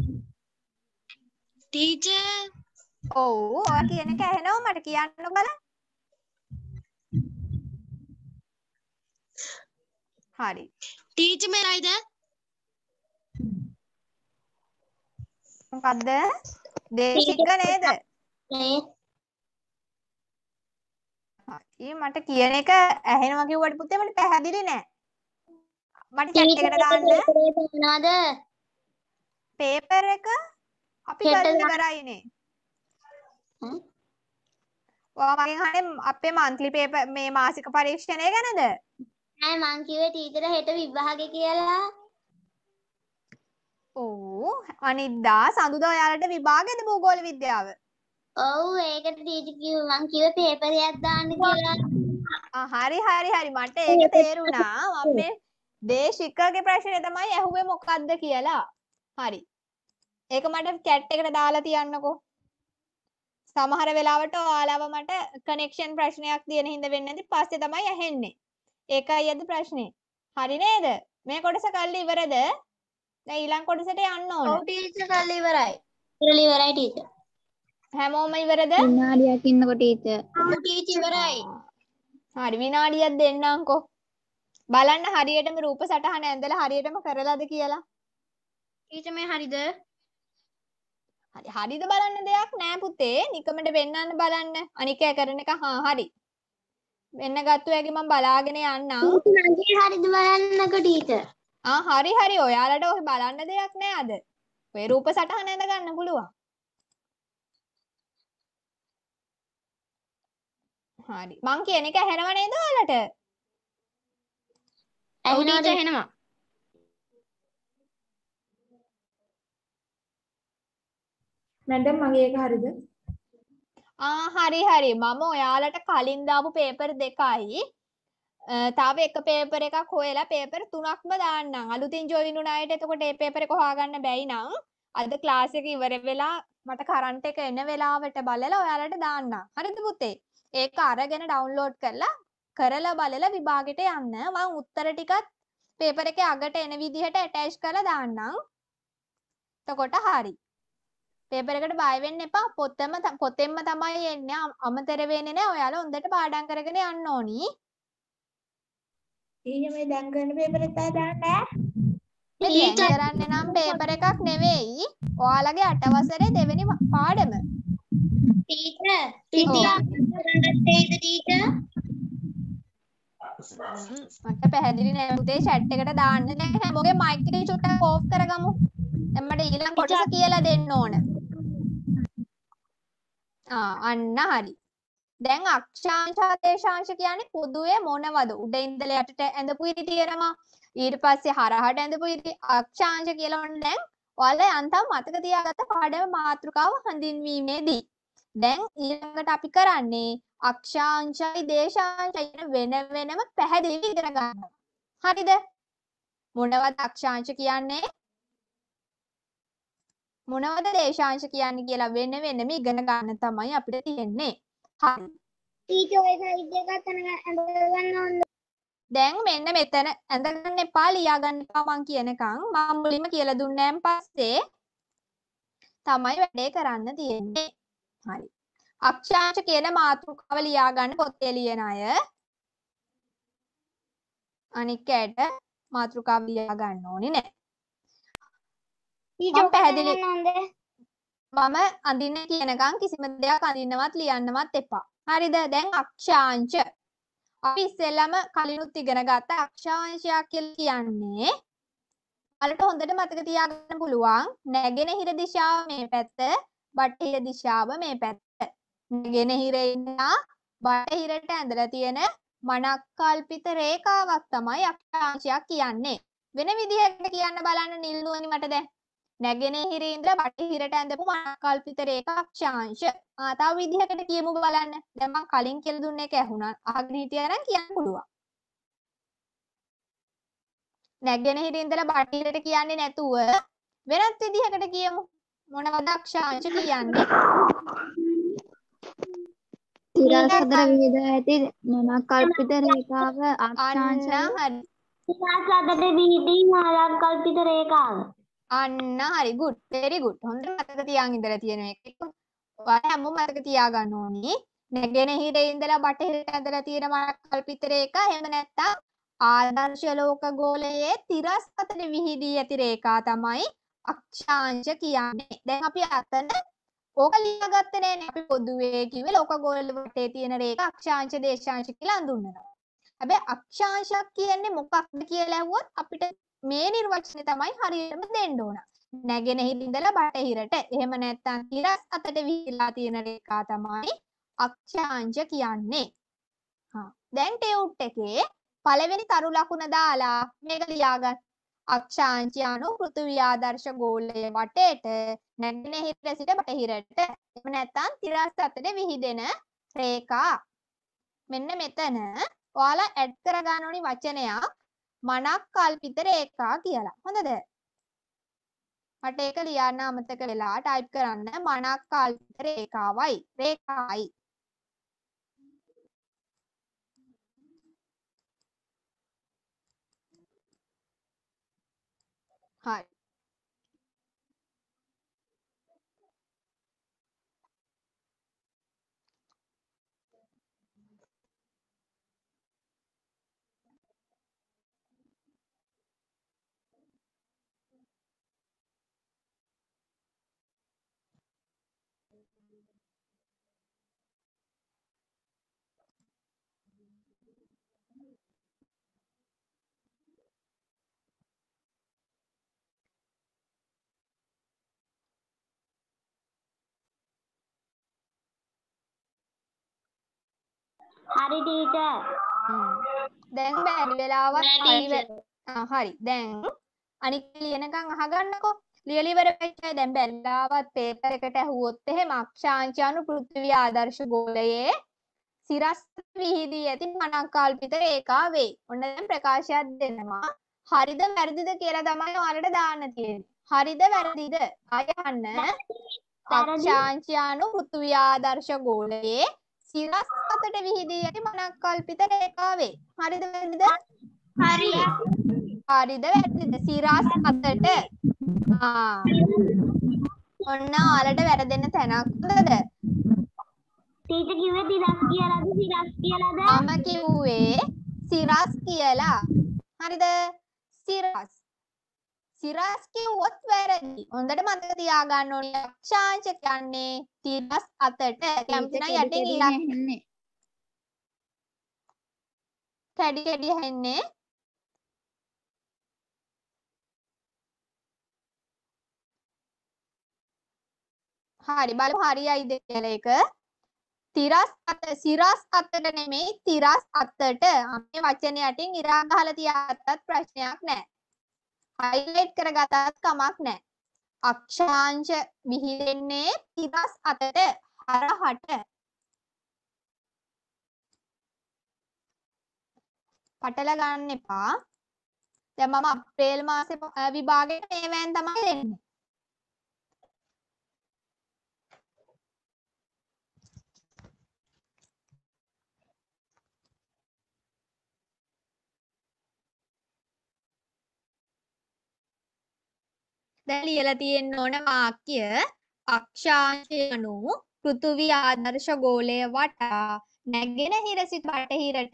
ටීචර් ඔව් ඔයා කියන එක ඇහෙනව මට කියන්න බලන්න හරි ටීචර් මේයිද මොකද්ද දේශික නේද මේ හරි මට කියන එක ඇහෙනවා කිව්වට පුතේ මට පැහැදිලි නෑ මට chat එකට දාන්න මොනවද පේපර් එක අපි කරලා ඉවරයිනේ ඔයා මගෙන් අහන්නේ අපේ monthly paper මේ මාසික පරීක්ෂණය ගැනද නෑ මං කිව්වේ ටීචර් හෙට විභාගේ කියලා ඔව් අනිද්දා සඳුදා ඔයාලට විභාගෙද භූගෝල විද්‍යාව ඔව් ඒකට ටීචර් කිව්ව මං කිව්වේ පේපර් එකක් දාන්න කියලා ආ හරි හරි හරි මට ඒක තේරුණා මම මේ දේශිකගේ ප්‍රශ්නේ තමයි ඇහුවේ මොකද්ද කියලා හරි ඒක මට chat එකට දාලා තියන්නකෝ සමහර වෙලාවට ඔයාලව මට කනෙක්ෂන් ප්‍රශ්නයක් තියෙන හින්දා වෙන්නේ නැති පස්සේ තමයි ඇහෙන්නේ ඒකයි අද ප්‍රශ්නේ හරි නේද මේ කොටස කල්ලි ඉවරද දැන් ඊළඟ කොටසට යන්න ඕන ඔව් ටීචර් කල්ලි ඉවරයි ඉවරයි ඉවරයි ටීචර් හැමෝම ඉවරද විනාඩියක් ඉන්නකො ටීචර් ඔව් ටීචර් ඉවරයි හරි විනාඩියක් දෙන්නම්කෝ බලන්න හරියටම රූප සටහන ඇඳලා හරියටම කරලාද කියලා ටීචර් මේ හරිද හරි හරිද බලන්න දෙයක් නෑ පුතේ නිකමට වෙන්නන්න බලන්න අනික කරන එක හා හරි වෙන්න ගත්තු ඇගේ මම බලාගෙන යන්නම් ටීචර් මගේ හරිද බලන්නකෝ ටීචර් ආ හරි හරි ඔයාලට ඔය බලන්න දෙයක් නෑ අද. ඔය රූප සටහන ඇඳ ගන්න පුළුවන්. හරි. මං කියන එක ඇහෙනව නේද ඔයාලට? ඔව් ටීචර් එහෙනවා. මැඩම් මගේ එක හරිද? ආ හරි හරි. මම ඔයාලට කලින් දාපු පේපර් දෙකයි තව එක පේපර් එකක් හොයලා පේපර් තුනක්ම දාන්නම්. අලුතින් ජොයින් වුණ අයට එතකොට මේ පේපර් එක හොයාගන්න බැයි නම් අද ක්ලාස් එක ඉවර වෙලා මට කරන්ට් එක එන වෙලාවට බලලා ඔයාලට දාන්නම්. හරිද පුතේ? ඒක අරගෙන ඩවුන්ලෝඩ් කරලා කරලා බලලා විභාගෙට යන්න. මම උත්තර ටිකත් පේපර් එකේ අගට එන විදිහට ඇටච් කරලා දාන්නම්. එතකොට හරි. පේපර් එකට බය වෙන්න එපා. පොතෙම පොතෙන්ම තමයි එන්නේ. අමතර වෙන්නේ නැහැ. ඔයාලා හොඳට පාඩම් කරගෙන යන්න ඕනි. ඊයේ මේ දැන් කරන පේපර් එක දාන්න ඈ. මේ දැන් කරන්නේ නම් පේපර් එකක් නෙවෙයි. ඔයාලගේ අට වසරේ දෙවෙනි පාඩම. ටීචර් ටීචර් කරන්නත් ටීචර් මට පැහැදිලි නෑ පුතේ chat එකට දාන්න. දැන් හැමෝගේ mic එක චුට්ටක් off කරගමු. දැන් මට ඊළඟ කොටස කියලා දෙන්න ඕන. ආ අන්න හරි. දැන් අක්ෂාංශ දේශාංශ කියන්නේ පොදුවේ මොනවද? උඩ ඉඳලා යටට ඇඳපු ඉරි තියෙනවා. ඊට පස්සේ හරහට ඇඳපු ඉරි අක්ෂාංශ කියලා වුණ දැන් ඔයාලා යන්තම් මතක තියාගත්ත පාඩම මාතෘකාව හඳුන්වීමේදී. දැන් ඊළඟට අපි කරන්නේ අක්ෂාංශයි දේශාංශයි වෙන වෙනම පැහැදිලි ඉගෙන ගන්නවා. හරිද? මොනවද අක්ෂාංශ කියන්නේ? මොනවද දේශාංශ කියන්නේ කියලා වෙන වෙනම ඉගෙන ගන්න තමයි අපිට තියෙන්නේ. හරි. ටීචර් ඔය සයිඩ් එකත් අඳ ගන්න ඕන. දැන් මෙන්න මෙතන ඇඳ ගන්න එපා ලියා ගන්න එපා මං කියනකම් මම මුලින්ම කියලා දුන්නාන් පස්සේ තමයි වැඩේ කරන්න තියෙන්නේ. හරි. අක්ෂාංශ කියන මාතෘකාව ලියා ගන්න පොතේ ලියන අය. අනික් ඇයට මාතෘකාව ලියා ගන්න ඕනේ නැහැ. ටීචර් පැහැදිලි පැහැදිලි මම අඳින්න කියනකම් කිසිම දෙයක් අඳින්නවත් ලියන්නවත් එපා. හරිද? දැන් අක්ෂාංශ. අපි ඉස්සෙල්ලම කලිනුත් ඉගෙන ගත්ත අක්ෂාංශයක් කියලා කියන්නේ ඔයාලට හොඳට මතක තියාගන්න පුළුවන් නැගෙනහිර දිශාව මේ පැත්ත, බටහිර දිශාව මේ පැත්ත. නැගෙනහිරේ ඉඳලා බටහිරට ඇඳලා තියෙන මනක්කල්පිත රේඛාවක් තමයි අක්ෂාංශයක් කියන්නේ. වෙන විදිහකට කියන්න බලන්න නිල් නුවණි මට දැන්. නැගෙනහිරේ ඉඳලා බටහිරට ඇඳපු මනක්කල්පිත රේඛා අක්ෂාංශ. ආ තව විදිහකට කියමු බලන්න. දැන් මම කලින් කියලා දුන්න එක ඇහුණා. අහගෙන හිටියා නම් කියන්න පුළුවන්. නැගෙනහිර ඉඳලා බටහිරට කියන්නේ නැතුව වෙනත් විදිහකට කියමු. මොනවද අක්ෂාංශ කියන්නේ? තිරස්තර විහිද ඇති මනක්කල්පිත රේඛාව අක්ෂාංශය. අන්න හරි. තිරස්තර විහිදී මනක්කල්පිත රේඛාව. අන්න හරි good very good හොඳට මතක තියාගෙන ඉඳලා තියෙන එක. ඔයාලා හැමෝම මතක තියාගන්න ඕනි. නැගෙනහිරේ ඉඳලා බටහිරට ඇඳලා තියෙන මනක්කල්පිත රේඛා එහෙම නැත්නම් ආදර්ශ ලෝක ගෝලයේ තිරස් අතර විහිදී ඇති රේඛා තමයි අක්ෂාංශ කියන්නේ. දැන් අපි අතන ඕක ලියාගත්තේ නෑනේ. අපි පොදුවේ කිව්වේ ලෝක ගෝල වටේ තියෙන රේඛා අක්ෂාංශ දේශාංශ කියලා හඳුන්වනවා. හැබැයි අක්ෂාංශයක් කියන්නේ මොකක්ද කියලා ඇහුවොත් අපිට මේ නිර්වචනය තමයි හරියටම දෙන්න ඕන. නැගෙනහිර ඉඳලා බටහිරට. එහෙම නැත්නම් තිරස් අතට විහිදලා තියෙන රේඛා තමයි අක්ෂාංශ කියන්නේ. හා. දැන් ටියුට් එකේ පළවෙනි තරු ලකුණ දාලා මේක ලියාගන්න. අක්ෂාංශය අනු පෘථිවි ආදර්ශ ගෝලය වටේට නැගෙනහිර සිට බටහිරට. එහෙම නැත්නම් තිරස් අතට විහිදෙන රේඛා. මෙන්න මෙතන ඔයාලා ඇඩ් කරගන්න ඕනි වචනයක් මනක්කල්පිත රේඛා කියලා. හොඳද? මට ඒක ලියන්න අමතක වෙලා ටයිප් කරන්න මනක්කල්පිත රේඛාවයි. රේඛායි. හරි. හරි ටීචර්. දැන් බැරි වෙලාවත් නෑ හරි ටීචර්. ආ හරි දැන් අනික ලියනකම් අහගන්නකෝ ලියලා ඉවර වෙච්ච අය දැන් බැරි වෙලාවත් පේපර් එකට ඇහුවොත් එහෙම අක්ෂාංශ අනු පෘථිවි ආදර්ශ ගෝලයේ සිරස් විහිදී ඇති මනංකල්පිත රේඛා වේ. ඔන්න දැන් ප්‍රකාශයක් දෙනවා. හරිද වැරදිද කියලා තමයි ඔයාලට දාන්න තියෙන්නේ. හරිද වැරදිද? ආය අහන්න. අක්ෂාංශ අනු පෘථිවි ආදර්ශ ගෝලයේ සිරස් අතට විහිදී ඇති මනංකල්පිත රේඛා වේ. හරිද වැරදිද? හරි. හරිද වැරදිද? සිරස් අතට. ආ. ඔන්න ඔයාලට වැරදෙන තැනක් හොඳද? ටීචර් කිව්වේ දිරස් කියලාද සිරස් කියලාද? මම කිව්වේ සිරස් කියලා. හරිද? සිරස්. සිරස් කිව්වොත් වැරදි. හොඳට මතක තියාගන්න ඕනේ අක්ෂාංශ කියන්නේ තිරස් අතට. කැමති නම් යටින් ඉලක්ක ඇහෙන්නේ. කැඩි කැඩි ඇහෙන්නේ. හරි බලමු හරියයිද කියලා එක. තිරස් අත සිරස් අතට නෙමෙයි තිරස් අතට. මේ වචනේ යටින් ඉරා ගහලා තියාගත්තත් ප්‍රශ්නයක් නැහැ. හයිලයිට් කරගත්තත් කමක් නැහැ. අක්ෂාංශ විහිදෙන්නේ තිරස් අතට හරහට. පටල ගන්න එපා. දැන් මම අප්‍රේල් මාසේ විභාගයට මේවෙන් තමයි දෙන්නේ. දැන් ලියලා තියෙන්න ඕන වාක්‍ය අක්ෂාංශය අනු පෘථිවි ආදර්ශ ගෝලය වටා නැගෙනහිර සිට බටහිරට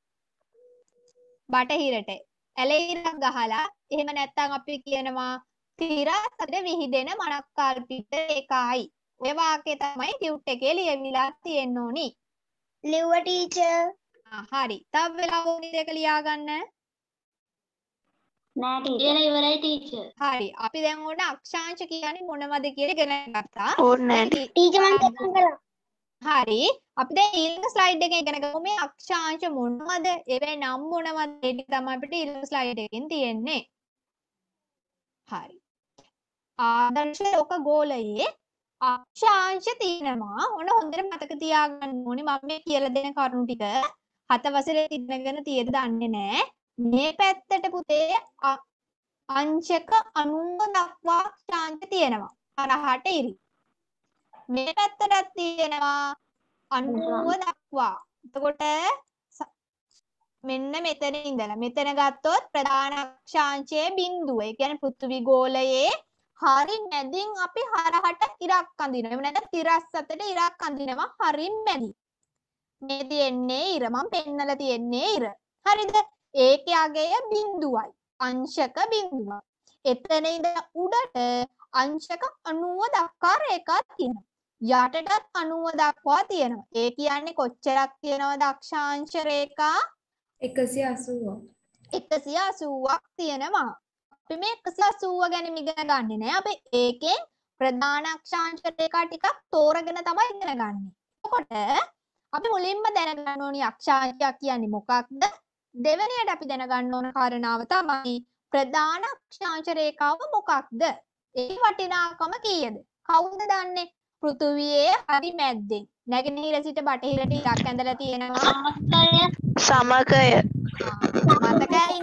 බටහිරට ඇලෙහිරක් ගහලා එහෙම නැත්නම් අපි කියනවා තිරස් අතට විහිදෙන මනක්කල්පිත රේඛායි. ඔය වාක්‍යය තමයි ටියුට් එකේ ලියවිලා තියෙන්න ඕනි. ලිව්ව ටීචර්. ආ හරි. තව වෙලාවක දෙක ලියා ගන්න. නෑ ටීචර්. ඉවරයි ටීචර්. හරි. අපි දැන් ඕන අක්ෂාංශ කියන්නේ මොනවද කියලා ඉගෙන ගත්තා. ඕනේ නෑ. ටීචර් මම දෙකක් කළා. හරි. අපි දැන් ඊළඟ ස්ලයිඩ් එකේ ඉගෙන ගමු මේ අක්ෂාංශ මොනවද? ඒවේ නම් මොනවද? ඒක තමයි අපිට ඊළඟ ස්ලයිඩ් එකෙන් තියෙන්නේ. හරි. ආදර්ශ ලෝක ගෝලයේ අක්ෂාංශ තියෙනවා. ඔන්න හොඳට මතක තියාගන්න ඕනේ. මම මේ කියලා දෙන කරුණු ටික හත වසරේ ඉගෙනගෙන තියෙද දන්නේ නැහැ. මේ පැත්තට පුතේ අංශක අනූව දක්වා අක්ෂාංශ තියෙනවා. හරහට ඉරි. මේ පැත්තටත් තියෙනවා අනූව දක්වා. එතකොට මෙන්න මෙතන ඉඳලා මෙතන ගත්තොත් ප්‍රධාන අක්ෂාංශයේ බිඳුව. ඒ කියන්නේ පෘථිවි ගෝලයේ හරි මැදින් අපි හරහට ඉරක් අඳිනවා. එහෙම නැත්නම් තිරස් අතට ඉරක් අඳිනවා හරින් මැදි. මේ තියෙන්නේ ඉර. මම පෙන්නලා තියෙන්නේ ඉර. හරිද? ඒකේ අගය බිඳුවයි. අංශක බිඳුවයි. එතන ඉඳලා උඩට අංශක අනූව දක්වා රේඛා තියෙනවා. යටටත් අනූව දක්වා තියෙනවා. ඒ කියන්නේ කොච්චරක් තියෙනවද අක්ෂාංශ රේඛා? එකසිය අසූවක්. එකසිය අසූවක් තියෙනවා. අපි මේ එකසිය අසූව ගැන ඉගෙන ගන්නේ නෑ. අපි ඒකෙන් ප්‍රධාන අක්ෂාංශ රේඛා ටිකක් තෝරගෙන තමයි ඉගෙන ගන්නේ. එතකොට අපි මුලින්ම දැනගන්න ඕනි අක්ෂාංශයක් කියන්නේ මොකක්ද? දෙවෙනියට අපි දැනගන්න ඕන කාරණාව තමයි ප්‍රධාන අක්ෂාංශ රේඛාව මොකක්ද? ඒ වටිනාකම කීයද? කවුද දන්නේ? පෘථුවියේ හරි මැද්දෙන් නැගෙනහිර සිට බටහිරට ඉරක් ඇඳලා තියෙනවා. සමකය. මතකයි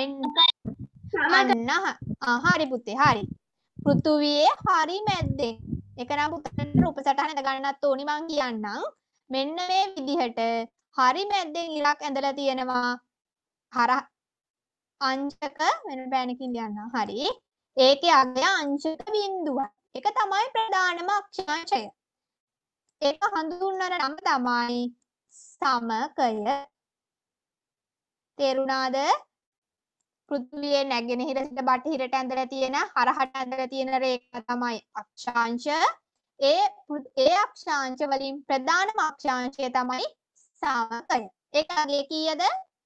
නම අන්න හරි පුතේ හරි. පෘථුවියේ හරි මැද්දෙන්. ඒක නම් පුතේට රූප සටහන ඉඳ ගන්නත් ඕනි මං කියන්නම්. මෙන්න මේ විදිහට හරි මැද්දෙන් ඉරක් ඇඳලා තියෙනවා. හර අංශක වෙන බෑනකින් ලියන්න. හරි. ඒකේ අගය අංශක බිඳුවයි. ඒක තමයි ප්‍රධානම අක්ෂාංශය. ඒක හඳුන්වන නම තමයි සමකය. තේරුණාද? පෘථිවියේ නැගෙනහිර සිට බටහිරට ඇඳලා තියෙන හරහට ඇඳලා තියෙන රේඛා තමයි අක්ෂාංශ. ඒ ඒ අක්ෂාංශ වලින් ප්‍රධානම අක්ෂාංශය තමයි සමකය. ඒකගේ කීයද?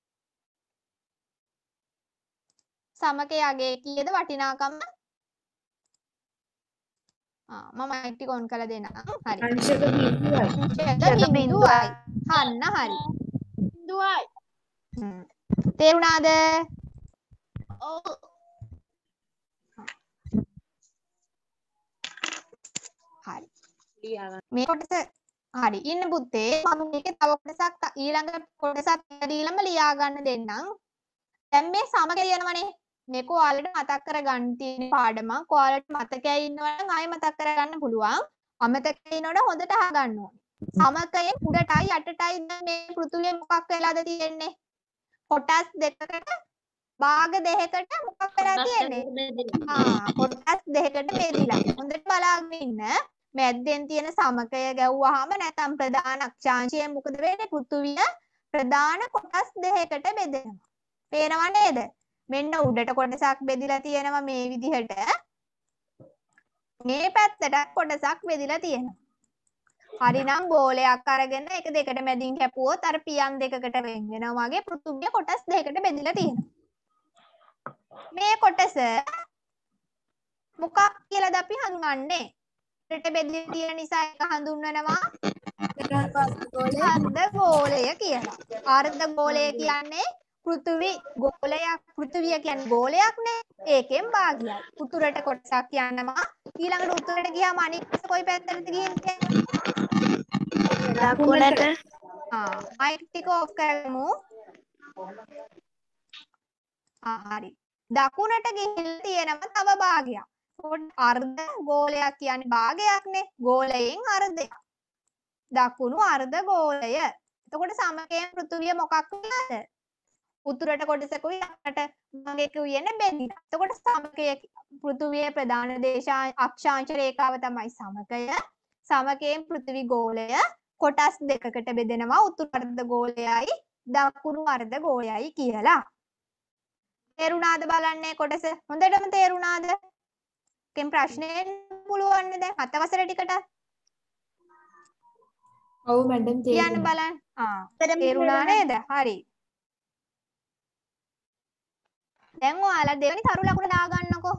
සමකයගේ කීයද වටිනාකම? ආ මම අයිටි කොන් කරලා දෙන්නම්. හරි. අංශක බිඳුවයි. අංශක බිඳුවයි. හන්න හරි. කිව්වයි. හ්ම්. තේරුණාද? ඔව්. හරි. මේ කොටස හරි. ඉන්න පුතේ මම මේකේ තව කොටසක් ඊළඟ කොටසක් දීලම ලියා ගන්න දෙන්නම්. දැන් මේ සම කියනවනේ. මේක ඔයාලට මතක් කරගන්න තියෙන පාඩමක්. ඔයාලට මතකයි ඉන්නවනම් ආයෙ මතක් කරගන්න පුළුවන්. අමතකයි ඉන්නවනම් හොඳට අහගන්න ඕනේ. සමකයේ උඩටයි යටටයි මේ පෘථුවිය මොකක් වෙලාද තියෙන්නේ? කොටස් දෙකකට භාග දෙකකට මොකක් වෙලා තියෙන්නේ? ආ කොටස් දෙකකට බෙදිලා. හොඳට බලාගෙන ඉන්න. මැද්දෙන් තියෙන සමකය ගැව්වහම නැත්නම් ප්‍රධාන අක්ෂාංශයෙන් මොකද වෙන්නේ? පෘථුවිය ප්‍රධාන කොටස් දෙකකට බෙදෙනවා. පේනව නේද? මෙන්න උඩට කොටසක් බෙදිලා තියෙනවා මේ විදිහට. මේ පැත්තට කොටසක් බෙදිලා තියෙනවා. හරිනම් ගෝලයක් අරගෙන ඒක දෙකට මැදින් කැපුවොත් අර පියන් දෙකකට වෙන් වෙනවා වගේ පෘථුවිය කොටස් දෙකකට බෙදිලා තියෙනවා. මේ කොටස මොකක් කියලාද අපි හඳුන්වන්නේ? දෙකට බෙදලා තියෙන නිසා ඒක හඳුන්වනවා අර්ධ ගෝලය කියලා. අර්ධ ගෝලය කියන්නේ පෘථුවි ගෝලයක් පෘථුවිය කියන්නේ ගෝලයක්නේ. ඒකෙන් භාගයයි. උතුරට කොටසක් යනවා. ඊළඟට උතුරට ගියාම අනිත් කොටස කොයි පැත්තටද ගියන්නේ? දකුණට. ආ මයික් ටික ඔෆ් කරමු. ආ හරි. දකුණට ගිහිල්ලා තියෙනවා තව භාගයක්. අර්ධ ගෝලයක් කියන්නේ භාගයක්නේ. ගෝලයෙන් අර්ධයක්. දකුණු අර්ධ ගෝලය. එතකොට සමකයෙන් පෘථුවිය මොකක් වෙලාද? උතුරට කොටසකුයි යටට භාගයකුයි යන්නේ බෙදිලා. එතකොට සමකය පෘථුවියේ ප්‍රධාන දේශා අක්ෂාංශ රේඛාව තමයි සමකය. සමකයෙන් පෘථිවි ගෝලය කොටස් දෙකකට බෙදෙනවා උතුරු අර්ධ ගෝලයයි දකුණු අර්ධ ගෝලයයි කියලා. තේරුණාද බලන්නේ කොටස? හොඳටම තේරුණාද? කෙන් ප්‍රශ්නේ පුළුවන් නේ දැන් හත වසර ටිකට? ඔව් මැඩම් කියන්න බලන්න. ආ තේරුණා නේද? හරි. දැන් ඔයාලා දෙවෙනි තරු ලකුණ දාගන්නකෝ.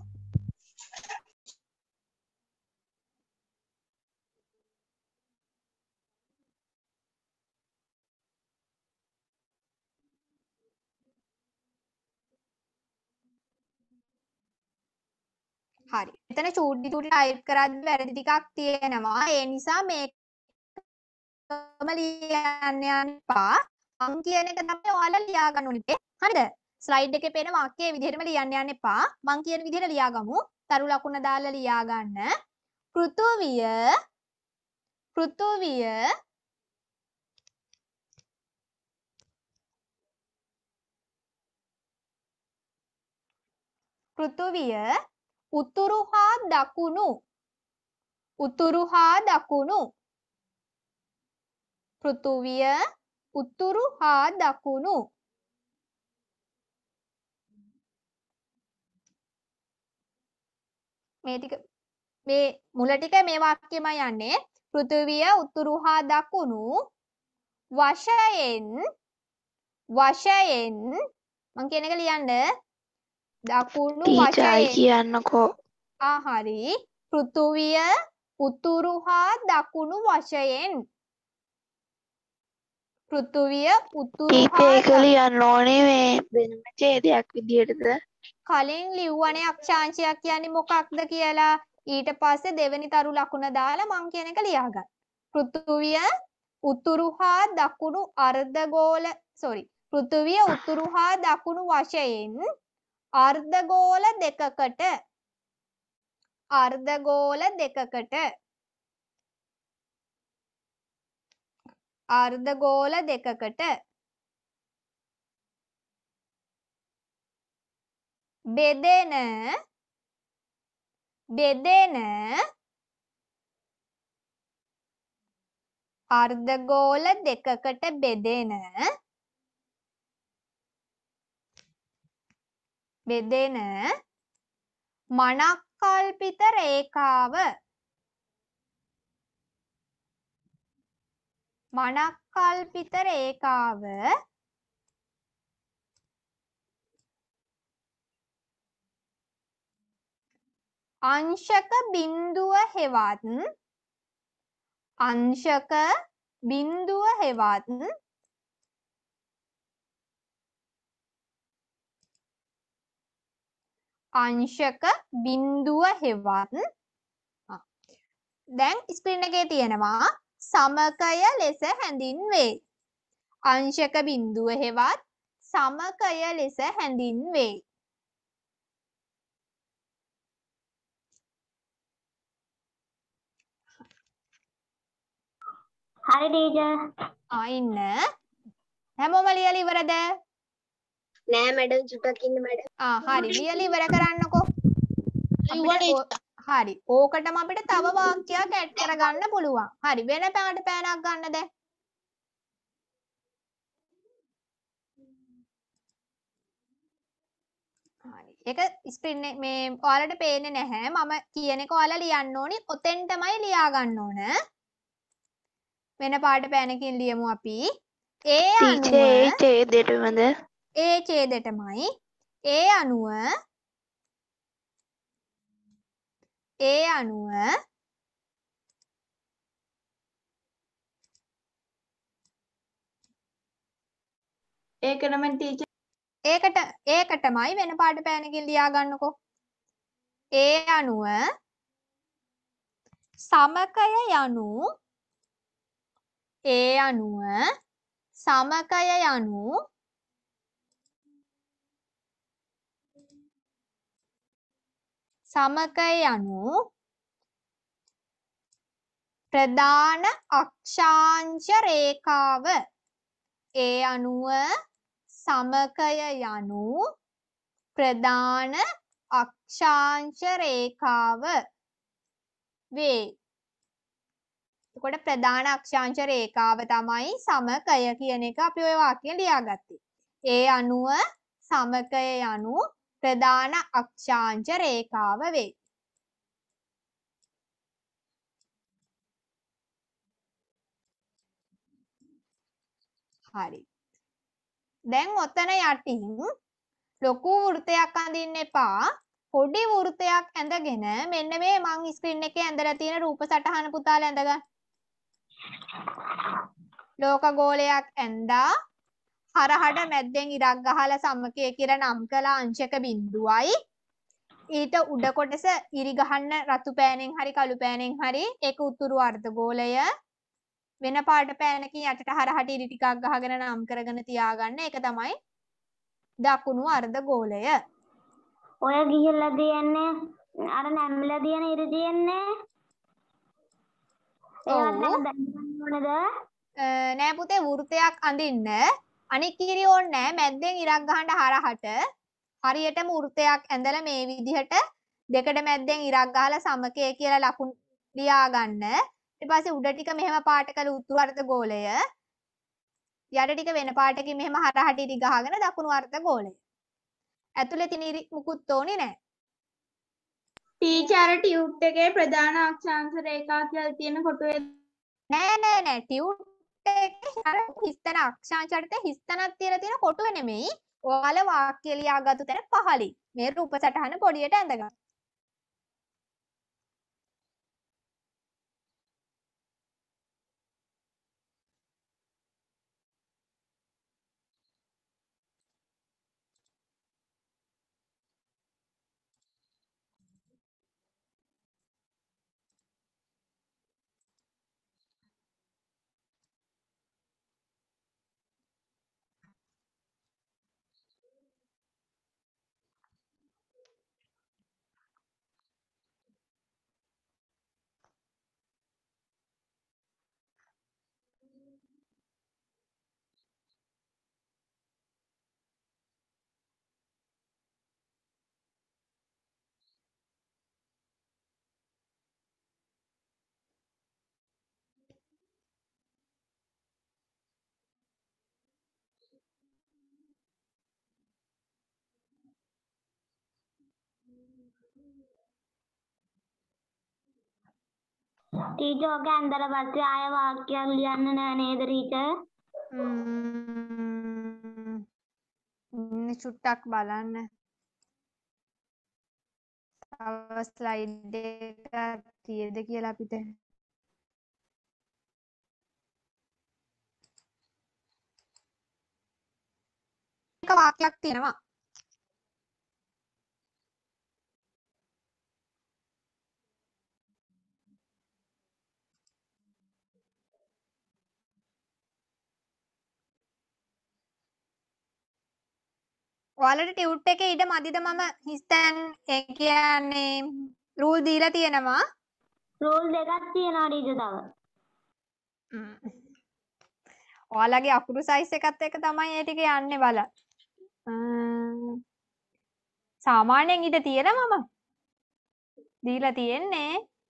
හරි. එතන චූටි චූටි ටයිප් කරද්දි වැරදි ටිකක් තියෙනවා. ඒ නිසා මේකම ලියන්න යන්න එපා. මං කියන එක තමයි ඔයාලා ලියා ගන්න ඕනේ. හරිද? ස්ලයිඩ් එකේ පේන වාක්‍යයේ විදිහටම ලියන්න යන්න එපා. මං කියන විදිහට ලියාගමු. තරු ලකුණ දාලා ලියා ගන්න. පෘථුවිය පෘථුවිය පෘථුවිය උතුරු හා දකුණු උතුරු හා දකුණු පෘථුවිය උතුරු හා දකුණු මේ ටික මේ මුල ටික මේ වාක්‍යෙම යන්නේ පෘථුවිය උතුරු හා දකුණු වශයෙන් වශයෙන් මං කියන එක ලියන්න දකුණු වශයෙන් කියන්නකෝ. ආ හරි. පෘථුවිය උතුරු හා දකුණු වශයෙන් පෘථුවිය උතුරු හා ලියන්න ඕනේ මේ වෙනම ඡේදයක් විදියටද? කලින් ලිව්වනේ අක්ෂාංශයක් කියන්නේ මොකක්ද කියලා. ඊට පස්සේ දෙවෙනි තරු ලකුණ දාලා මං කියන එක ලියාගන්න. පෘථුවිය උතුරු හා දකුණු අර්ධගෝල sorry පෘථුවිය උතුරු හා දකුණු වශයෙන් අර්ධගෝල දෙකකට අර්ධගෝල දෙකකට අර්ධගෝල දෙකකට බෙදෙන බෙදෙන අර්ධගෝල දෙකකට බෙදෙන බෙදෙන මනක්කල්පිත රේඛාව මනක්කල්පිත රේඛාව අංශක බිඳුව හෙවත් අංශක බිඳුව හෙවත් අංශක බිඳුව හෙවත් දැන් ස්ක්‍රීන් එකේ තියෙනවා සමකය ලෙස හැඳින්වේ. අංශක බිඳුව හෙවත් සමකය ලෙස හැඳින්වේ. හරි ටීචර්. ආ ඉන්න. හැමෝම ලියලා ඉවරද? නෑ මැඩම් චුට්ටක් ඉන්න මැඩම්. ආ හරි ලියලා ඉවර කරන්නකෝ. අපිට හරි. ඕකටම අපිට තව වාක්‍යයක් ඇඩ් කරගන්න පුළුවන්. හරි වෙන පාට පෑනක් ගන්න දැන්. හරි. ඒක ස්ක්‍රීන් එක මේ ඔයාලට පේන්නේ නැහැ. මම කියන එක ඔයාලා ලියන්න ඕනි. ඔතෙන් තමයි ලියා ගන්න ඕන. වෙන පාට පෑනකින් ලියමු අපි. ඒ අනුව ඒ ඡේදෙටමද? ඒ ඡේදෙටමයි. ඒ අනුව ඒ අනුව ඒකටම ටීචර් ඒකට ඒකටමයි වෙන පාට පෑනකින් ලියා ගන්නකෝ. ඒ අනුව සමකය යනු ඒ අනුව සමකය යනු සමකය යනු ප්‍රධාන අක්ෂාංශ රේඛාව. ඒ අනුව සමකය යනු ප්‍රධාන අක්ෂාංශ රේඛාව වේ. එතකොට ප්‍රධාන අක්ෂාංශ රේඛාව තමයි සමකය කියන එක අපි ওই වාක්‍යයෙන් ලියාගත්තේ. ඒ අනුව සමකය යනු ප්‍රධාන අක්ෂාංශ රේඛාව වේ. හරි. දැන් ඔතන යටින් ලොකු වෘත්තයක් අඳින්න එපා. පොඩි වෘත්තයක් ඇඳගෙන මෙන්න මේ මං ස්ක්‍රීන් එකේ ඇඳලා තියෙන රූප සටහන පුතාලා ඇඳගන්න. ලෝක ගෝලයක් ඇඳා හරහට මැද්දෙන් ඉරක් ගහලා සමකය කියලා නම් කළ අංශක බිඳුවයි ඊට උඩ කොටස ඉරි ගහන්න රතු පෑනෙන් හරි කළු පෑනෙන් හරි ඒක උතුරු අර්ධගෝලය වෙන පාට පෑනකින් යටට හරහට ඉරි ටිකක් ගහගෙන නම් කරගෙන තියාගන්න. ඒක තමයි දකුණු අර්ධගෝලය. ඔය ගිහිල්ලා තියන්නේ අර නැම්මලා තියෙන ඉරි තියන්නේ. ඒවත් දැන් දැනගන්න ඕනද? නෑ පුතේ වෘත්තයක් අඳින්න අනික් ඉරි ඕනේ නෑ. මැද්දෙන් ඉරක් ගහන්න හරහට හරියටම වෘත්තයක් ඇඳලා මේ විදිහට දෙකඩ මැද්දෙන් ඉරක් ගහලා සමකය කියලා ලකුණු ලියා ගන්න. ඊට පස්සේ උඩ ටික මෙහෙම පාට කළ උතුරු අර්ධගෝලය යට ටික වෙන පාටකින් මෙහෙම හරහට ඉරි ගහගෙන දකුණු අර්ධගෝලය. ඇතුලේ තියෙන ඉරි මුකුත් ඕනේ නෑ. ටීචර් ටියුබ් එකේ ප්‍රධාන අක්ෂාංශ රේඛා කියලා තියෙන කොටුවේ නෑ නෑ නෑ ටියුබ් එකේ අර හිස්තන අක්ෂාංශයට හිස්තනක් තියලා තියෙන කොටුව නෙමෙයි. ඔයාලා වාක්‍ය ලියාගත්තු තැන පහළින් මේ රූප සටහන පොඩියට ඇඳගන්න. ටීචර් ඔක ඇඳලා පස්සේ ආය වාක්‍යයක් ලියන්න නෑ නේද ටීචර්? ම්ම් චුට්ටක් බලන්න. තව ස්ලයිඩ් එකක් තියෙද කියලා අපිට. එක වාක්‍යයක් තියෙනවා. ඔයාලට ටියුට් එකේ ඉඩ මදිද මම හිස්තැන් ඒ කියන්නේ රූල් දීලා තියෙනවා. රූල් දෙකක් තියෙනවා ටීචර් තව. ඔයාලගේ අකුරු සයිස් එකත් එක්ක තමයි ඒ ටික යන්නේ බලන්න. සාමාන්‍යයෙන් ඉඩ තියෙනවා මම දීලා තියෙන්නේ.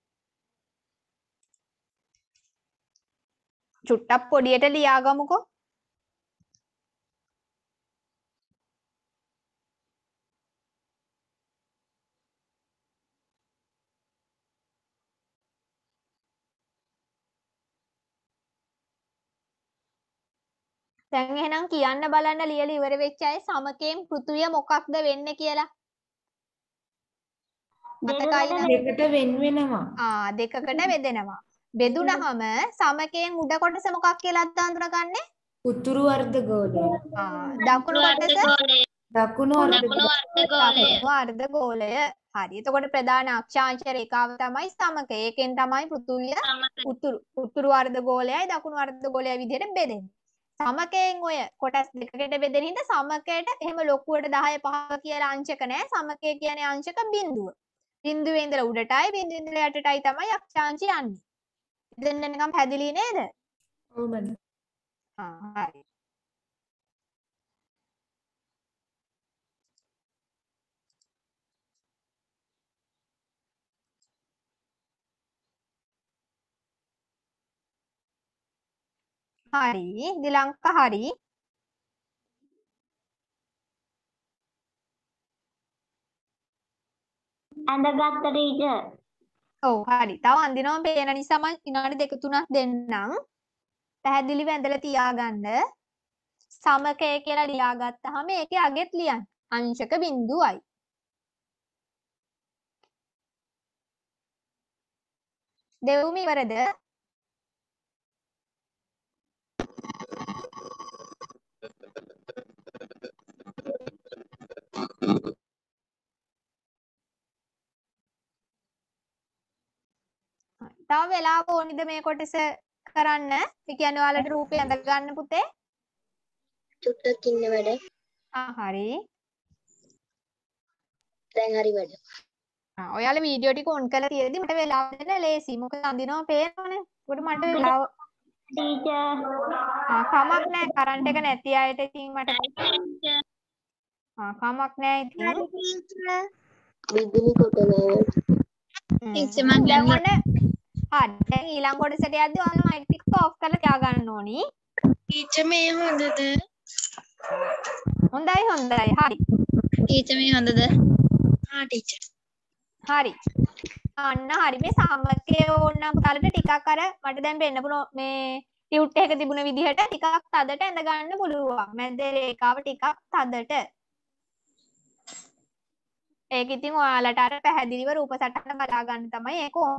චුට්ටක් පොඩියට ලියාගමුකෝ. දැන් එහෙනම් කියන්න බලන්න ලියලා ඉවර වෙච්ච අය සමකයෙන් පෘථුවිය මොකක්ද වෙන්නේ කියලා. මතකයිද? දෙකට වෙන් වෙනවා. ආ දෙකකට බෙදෙනවා. බෙදුනහම සමකයෙන් උඩ කොටස මොකක් කියලාද අඳුරගන්නේ? උතුරු අර්ධගෝලය. ආ දකුණු කොටස දකුණු අර්ධගෝලය. දකුණු අර්ධගෝලය. හරි. එතකොට ප්‍රධාන අක්ෂාංශ රේඛාව තමයි සමකය. ඒකෙන් තමයි පෘථුවිය උතුරු උතුරු අර්ධගෝලයයි දකුණු අර්ධගෝලයයි විදිහට බෙදෙන්නේ. සමකයෙන් ඔය කොටස් දෙකකට බෙදෙන හින්දා සමකයට එහෙම ලොකුවට දහය පහ කියලා අංශක නැහැ. සමකය කියන්නේ අංශක බිඳුව. බිඳුවේ ඉඳලා උඩටයි බිඳුවේ ඉඳලා යටටයි තමයි අක්ෂාංශය යන්නේ. දෙන්න නිකන් පැහැදිලි නේද? ඔව් මම. ආ හරි. හරි දිලංක හරි. ඇඳගත්ත ටීචර්. ඔව් හරි. තව අඳිනවම පේන නිසා මම විනාඩි දෙක තුනක් දෙන්නම්. පැහැදිලිව ඇඳලා තියාගන්න. සමකය කියලා ලියාගත්තාම ඒකේ අගෙත් ලියන්න. අංශක බිඳුවයි. දෙවුම ඉවරද? තව වෙලාව ඕනිද මේ කොටස කරන්න? ඒ කියන්නේ ඔයාලට රූපේ අඳ ගන්න පුතේ. චුට්ටක් ඉන්න වැඩ. ආ හරි. දැන් හරි වැඩ. ආ ඔයාලා වීඩියෝ ටික ඔන් කරලා තියෙද්දි මට වෙලාව දෙන්න ලේසි. මොකද අඳිනවා පේනවනේ. ඒකට මට වෙලාව ටීචර්. ආ කමක් නැහැ. කරන්ට් එක නැති අයට ඉතින් මට ආ කමක් නැහැ ඉතින්. විදුලි කොටනවා. ටීචර් මම දැන් ඔන්න හරි. දැන් ඊළඟ කොටසට යද්දි ඔයාලා මයික් ටික ඔෆ් කරලා තියාගන්න ඕනි. ටීචර් මේ හොඳද? හොඳයි හොඳයි. හරි. ටීචර් මේ හොඳද? ආ ටීචර්. හරි. අන්න හරි. මේ සමකය ඕනනම් පුතාලට ටිකක් අර මට දැන් පෙන්නපු මේ ටියුට් එක තිබුණ විදිහට ටිකක් තදට ඇඳ ගන්න පුළුවන්. මැද රේඛාව ටිකක් තදට. ඒක ඉතින් ඔයාලට අර පැහැදිලිව රූප සටහන බලා ගන්න තමයි ඒක ඕන.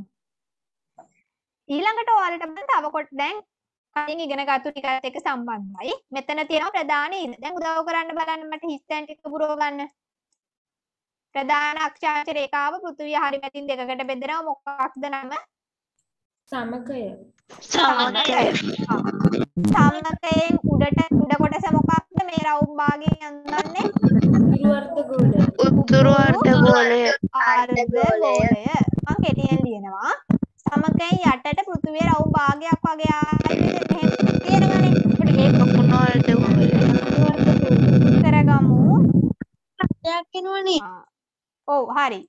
ඊළඟට ඔයාලට මම තව කොට දැන් කලින් ඉගෙන ගත්තු ටිකත් එක්ක සම්බන්ධයි. මෙතන තියෙනවා ප්‍රධාන ඉර. දැන් උදව් කරන්න බලන්න මට හිස්තැන් ටික පුරව ගන්න. ප්‍රධාන අක්ෂාංශ රේඛාව පෘථිවිය හරි පැතින් දෙකකට බෙදෙනවා. මොකක්ද නම? සමකය. සමකය. සමකයෙන් උඩට උඩ කොටස මොකක්ද? මේ රවුම් භාගයෙන් අඳන්නේ උතුරු අර්ධගෝලය. උතුරු අර්ධගෝලය. අර්ධගෝලය. මම කෙටියෙන් ලියනවා. සමකයෙන් යටට පෘථිවිය රවුම් භාගයක් වගේ ආකාරයකට එහෙම තියෙනවනේ. ඒකට ඒක දකුණු අර්ධගෝලය. කරගමු. දෙයක් එනවනේ. ඔව් හරි.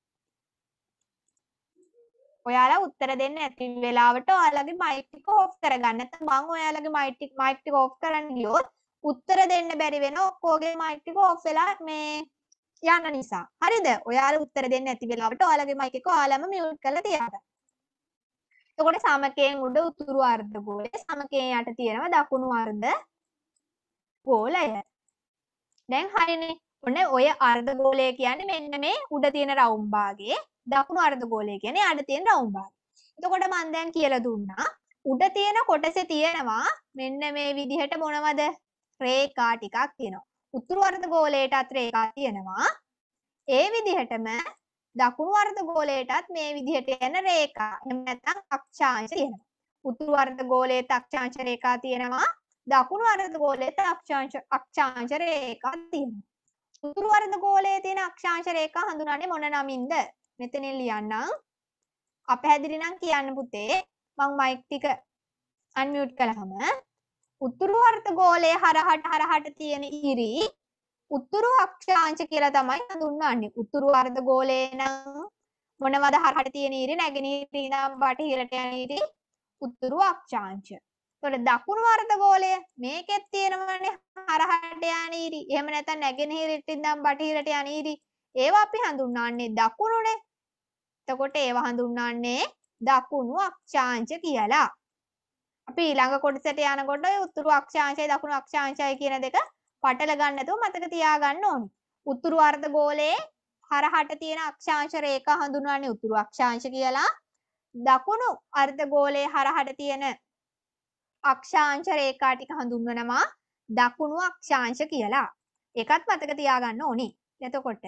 ඔයාලා උත්තර දෙන්න ඇති වෙලාවට ඔයාලගේ මයික් ටික ඔෆ් කරගන්න. නැත්නම් මම ඔයාලගේ මයික් ටික මයික් ටික ඔෆ් කරන්න ගියොත් උත්තර දෙන්න බැරි වෙන ඔක්කොගේ මයික් ටික ඔෆ් වෙලා මේ යන නිසා. හරිද? ඔයාලා උත්තර දෙන්න ඇති වෙලාවට ඔයාලගේ මයික් එක ඔයාලම මියුට් කරලා තියාගන්න. එතකොට සමකයෙන් උඩ උතුරු අර්ධගෝලය, සමකයෙන් යට තියෙනවා දකුණු අර්ධගෝලය. දැන් හරිනේ. ඔන්න ඔය අර්ධගෝලය කියන්නේ මෙන්න මේ උඩ තියෙන රවුම් භාගයේ, දකුණු අර්ධගෝලය කියන්නේ යට තියෙන රවුම් භාගය. එතකොට මම දැන් කියලා දුන්නා උඩ තියෙන කොටසේ තියෙනවා මෙන්න මේ විදිහට මොනවද? රේඛා ටිකක් තියෙනවා. උතුරු අර්ධගෝලයටත් රේඛා තියෙනවා. ඒ විදිහටම දකුණු අර්ධගෝලයටත් මේ විදිහට යන රේඛා. එහෙම නැත්නම් අක්ෂාංශ තියෙනවා. උතුරු අර්ධගෝලයට අක්ෂාංශ රේඛා තියෙනවා. දකුණු අර්ධගෝලයට අක්ෂාංශ අක්ෂාංශ රේඛා තියෙනවා. උතුරු අර්ධ ගෝලයේ තියෙන අක්ෂාංශ රේඛා හඳුනන්නේ මොන නමින්ද? මෙතනින් ලියන්නම්. අපැහැදිලි නම් කියන්න පුතේ. මම මයික් ටික අන්මියුට් කළාම උතුරු අර්ධ ගෝලයේ හරහට හරහට තියෙන ඉරි උතුරු අක්ෂාංශ කියලා තමයි හඳුන්වන්නේ. උතුරු අර්ධ ගෝලයේ නම් මොනවද හරහට තියෙන ඉරි? නැගෙනහිර ඉඳන් බටහිරට යන ඉරි උතුරු අක්ෂාංශ. ඒතකොට දකුණු අර්ධ ගෝලය මේකෙත් තියෙනවනේ හරහට යන ඉරි. එහෙම නැත්නම් නැගෙනහිරට ඉඳන් බටහිරට යන ඉරි. ඒවා අපි හඳුන්වන්නේ දකුණුනේ. එතකොට ඒවා හඳුන්වන්නේ දකුණු අක්ෂාංශ කියලා. අපි ඊළඟ කොටසට යනකොට ඔය උතුරු අක්ෂාංශයයි දකුණු අක්ෂාංශයයි කියන දෙක පටල ගන්න නැතුව මතක තියාගන්න ඕනේ. උතුරු අර්ධ ගෝලයේ හරහට තියෙන අක්ෂාංශ රේඛා හඳුන්වන්නේ උතුරු අක්ෂාංශ කියලා. දකුණු අර්ධ ගෝලයේ හරහට තියෙන අක්ෂාංශ රේඛා ටික හඳුන්වනවා දකුණු අක්ෂාංශ කියලා. ඒකත් මතක තියාගන්න ඕනේ. එතකොට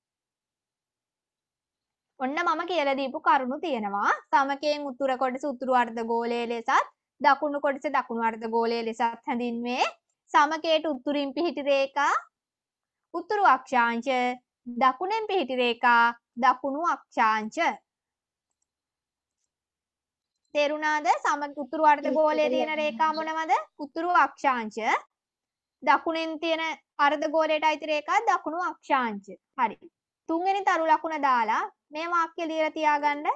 ඔන්න මම කියලා දීපු කරුණු තියෙනවා. සමකයෙන් උතුර කොටස උතුරු අර්ධ ගෝලයේ ලෙසත් දකුණු කොටස දකුණු අර්ධ ගෝලයේ ලෙසත් හැඳින්වේ. සමකයට උතුරින් පිහිටි රේඛා උතුරු අක්ෂාංශ, දකුණෙන් පිහිටි රේඛා දකුණු අක්ෂාංශ. තේරුණාද? සම උතුරු අර්ධ ගෝලයේ තියෙන රේඛා මොනවද? උතුරු අක්ෂාංශ. දකුණෙන් තියෙන අර්ධ ගෝලයට අයිති රේඛා දකුණු අක්ෂාංශ. හරි. තුන්වෙනි තරු ලකුණ දාලා මේ වාක්‍ය ලියලා තියාගන්න.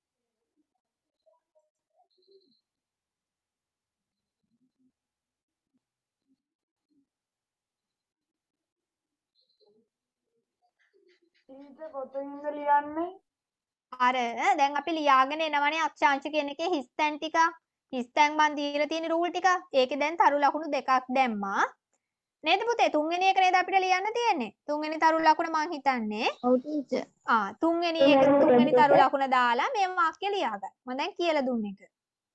ඊට කොතනින්ද ලියන්නේ? අර දැන් අපි ලියාගෙන එනවනේ අක්ෂාංශ කියන එකේ හිස් තැන් ටික. හිස් තැන් මන් දීලා තියෙන රූල් ටික. ඒකේ දැන් තරු ලකුණු දෙකක් දැම්මා. නේද පුතේ? තුන්වෙනි එක නේද අපිට ලියන්න තියෙන්නේ? තුන්වෙනි තරු ලකුණ මං හිතන්නේ. ඔව් ටීචර්. ආ තුන්වෙනි එක තුන්වෙනි තරු ලකුණ දාලා මේ වාක්‍ය ලියාගන්න. මම දැන් කියලා දුන්න එක.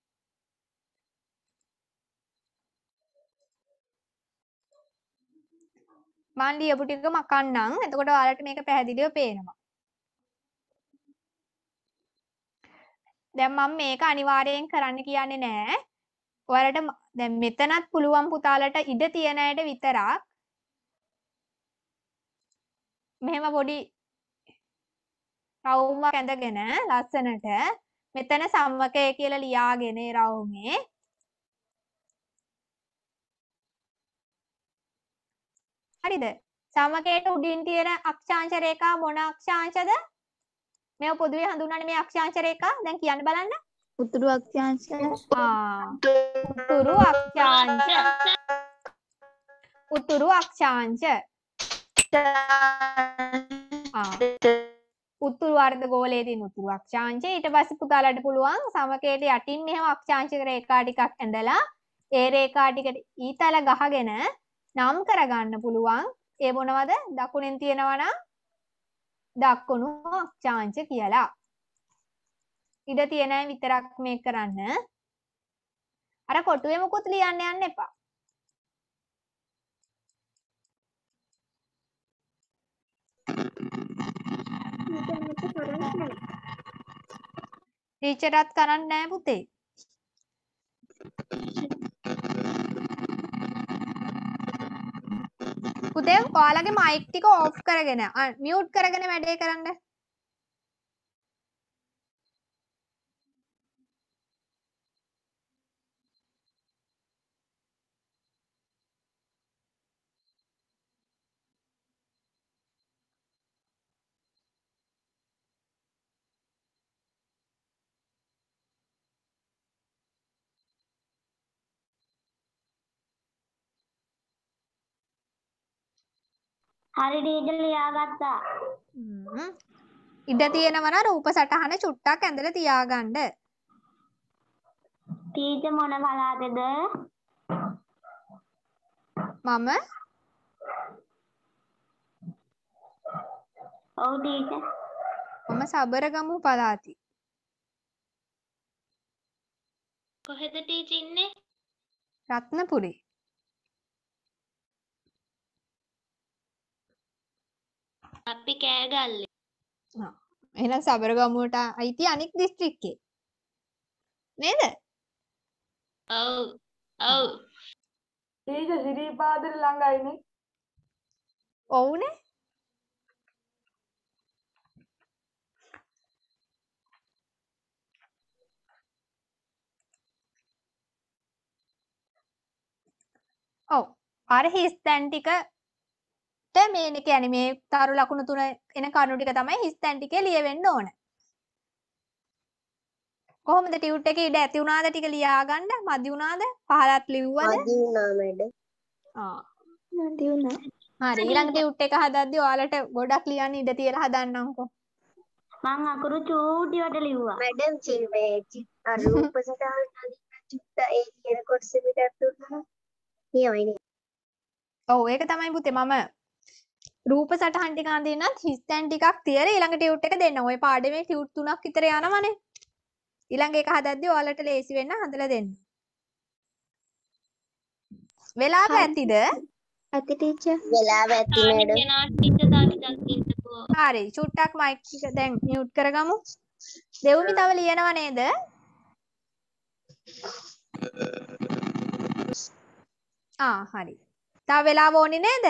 මං ලියපු ටික මකන්නම්. එතකොට ඔයාලට මේක පැහැදිලිව පේනවා. දැන් මම මේක අනිවාර්යෙන් කරන්න කියන්නේ නෑ. ඔයාලට දැන් මෙතනත් පුළුවන් පුතාලට ඉඩ තියන අයට විතරක් මෙහෙම පොඩි රවුමක් ඇඳගෙන ලස්සනට මෙතන සම්මකය කියලා ලියාගෙන ඒ රවුමේ හරිද? සමකයට උඩින් තියෙන අක්ෂාංශ රේඛා මොන අක්ෂාංශද? මේව පොදුවේ හඳුන්වන්නේ මේ අක්ෂාංශ රේඛා. දැන් කියන්න බලන්න. උතුරු අක්ෂාංශ. ආ උතුරු අක්ෂාංශ. උතුරු අක්ෂාංශ. ආ උතුරු අර්ධ ගෝලයේ තියෙන උතුරු අක්ෂාංශය. ඊට පස්සේ පුතාලට පුළුවන් සමකයට යටින් මෙහෙම අක්ෂාංශ රේඛා ටිකක් ඇඳලා ඒ රේඛා ටිකට ඊතල ගහගෙන නම් කරගන්න පුළුවන්. ඒ මොනවද? දකුණෙන් තියෙනවා නම් දකුණු අක්ෂාංශ කියලා. ඉඩ තියෙන අය විතරක් මේක කරන්න. අර කොටුවේ මුකුත් ලියන්න යන්න එපා. ටීචර්වත් කරන්නේ නැහැ පුතේ. පුතේ ඔයාලගේ මයික් ටික ඔෆ් කරගෙන මියුට් කරගෙන වැඩේ කරන්න. හරි ටීචර් ලියාගත්තා. හ්ම්. ඉඩ තියෙනවා නම් රූප සටහන චුට්ටක් ඇඳලා තියාගන්න. ටීචර් මොන පළාතේද? මම ඔව් ටීචර්. මම සබරගමු පළාතේ. කොහෙද ටීචර් ඉන්නේ? රත්නපුරේ. අපි කෑගල්ලේ. ආ එහෙනම් සබරගමුවට අයිති අනික් දිස්ත්‍රික්කේ. නේද? ඔව්. ඔව්. ටීචර් සිරිපාදේ ළඟයිනේ. ඔව්නේ. අර හිස් තැන් ටිකට මේ කියන්නේ මේ තරු ලකුණු තුන එන කරුණු ටික තමයි හිස් තැන් ටිකේ ලියවෙන්න ඕන. කොහොමද ටියුට් එකේ ඉඩ ඇති වුණාද ටික ලියා ගන්න? මදි වුණාද? පහලත් ලිව්වද? මදි වුණා මැඩම්. ආ. මදි වුණා. හරි ඊළඟ ටියුට් එක හදද්දී ඔයාලට ගොඩක් ලියන්න ඉඩ තියලා හදන්නම්කෝ. මං අකුරු චූටියට ලිව්වා. මැඩම් මේ අර රූප සටහන් චුට්ට ඒ කියන කොටස පිටත් දුන්නා. නියමයි නේ. ඔව් ඒක තමයි පුතේ මම රූප සටහන් ටික අඳින්නත් හිස් තැන් ටිකක් තියලා ඊළඟ ටියුට් එක දෙන්න. ওই පාඩමේ ටියුට් තුනක් විතර යනවනේ. ඊළඟ එක හදද්දී ඔයාලට ලේසි වෙන්න හදලා දෙන්න. වෙලාව ඇතිද? ඇති ටීචර්. වෙලාව ඇති මැඩම්. හරි චුට්ටක් මයික් එක දැන් මියුට් කරගමු. දෙවුමි තව ලියනව නේද? ආ හරි. තව වෙලාව ඕනේ නේද?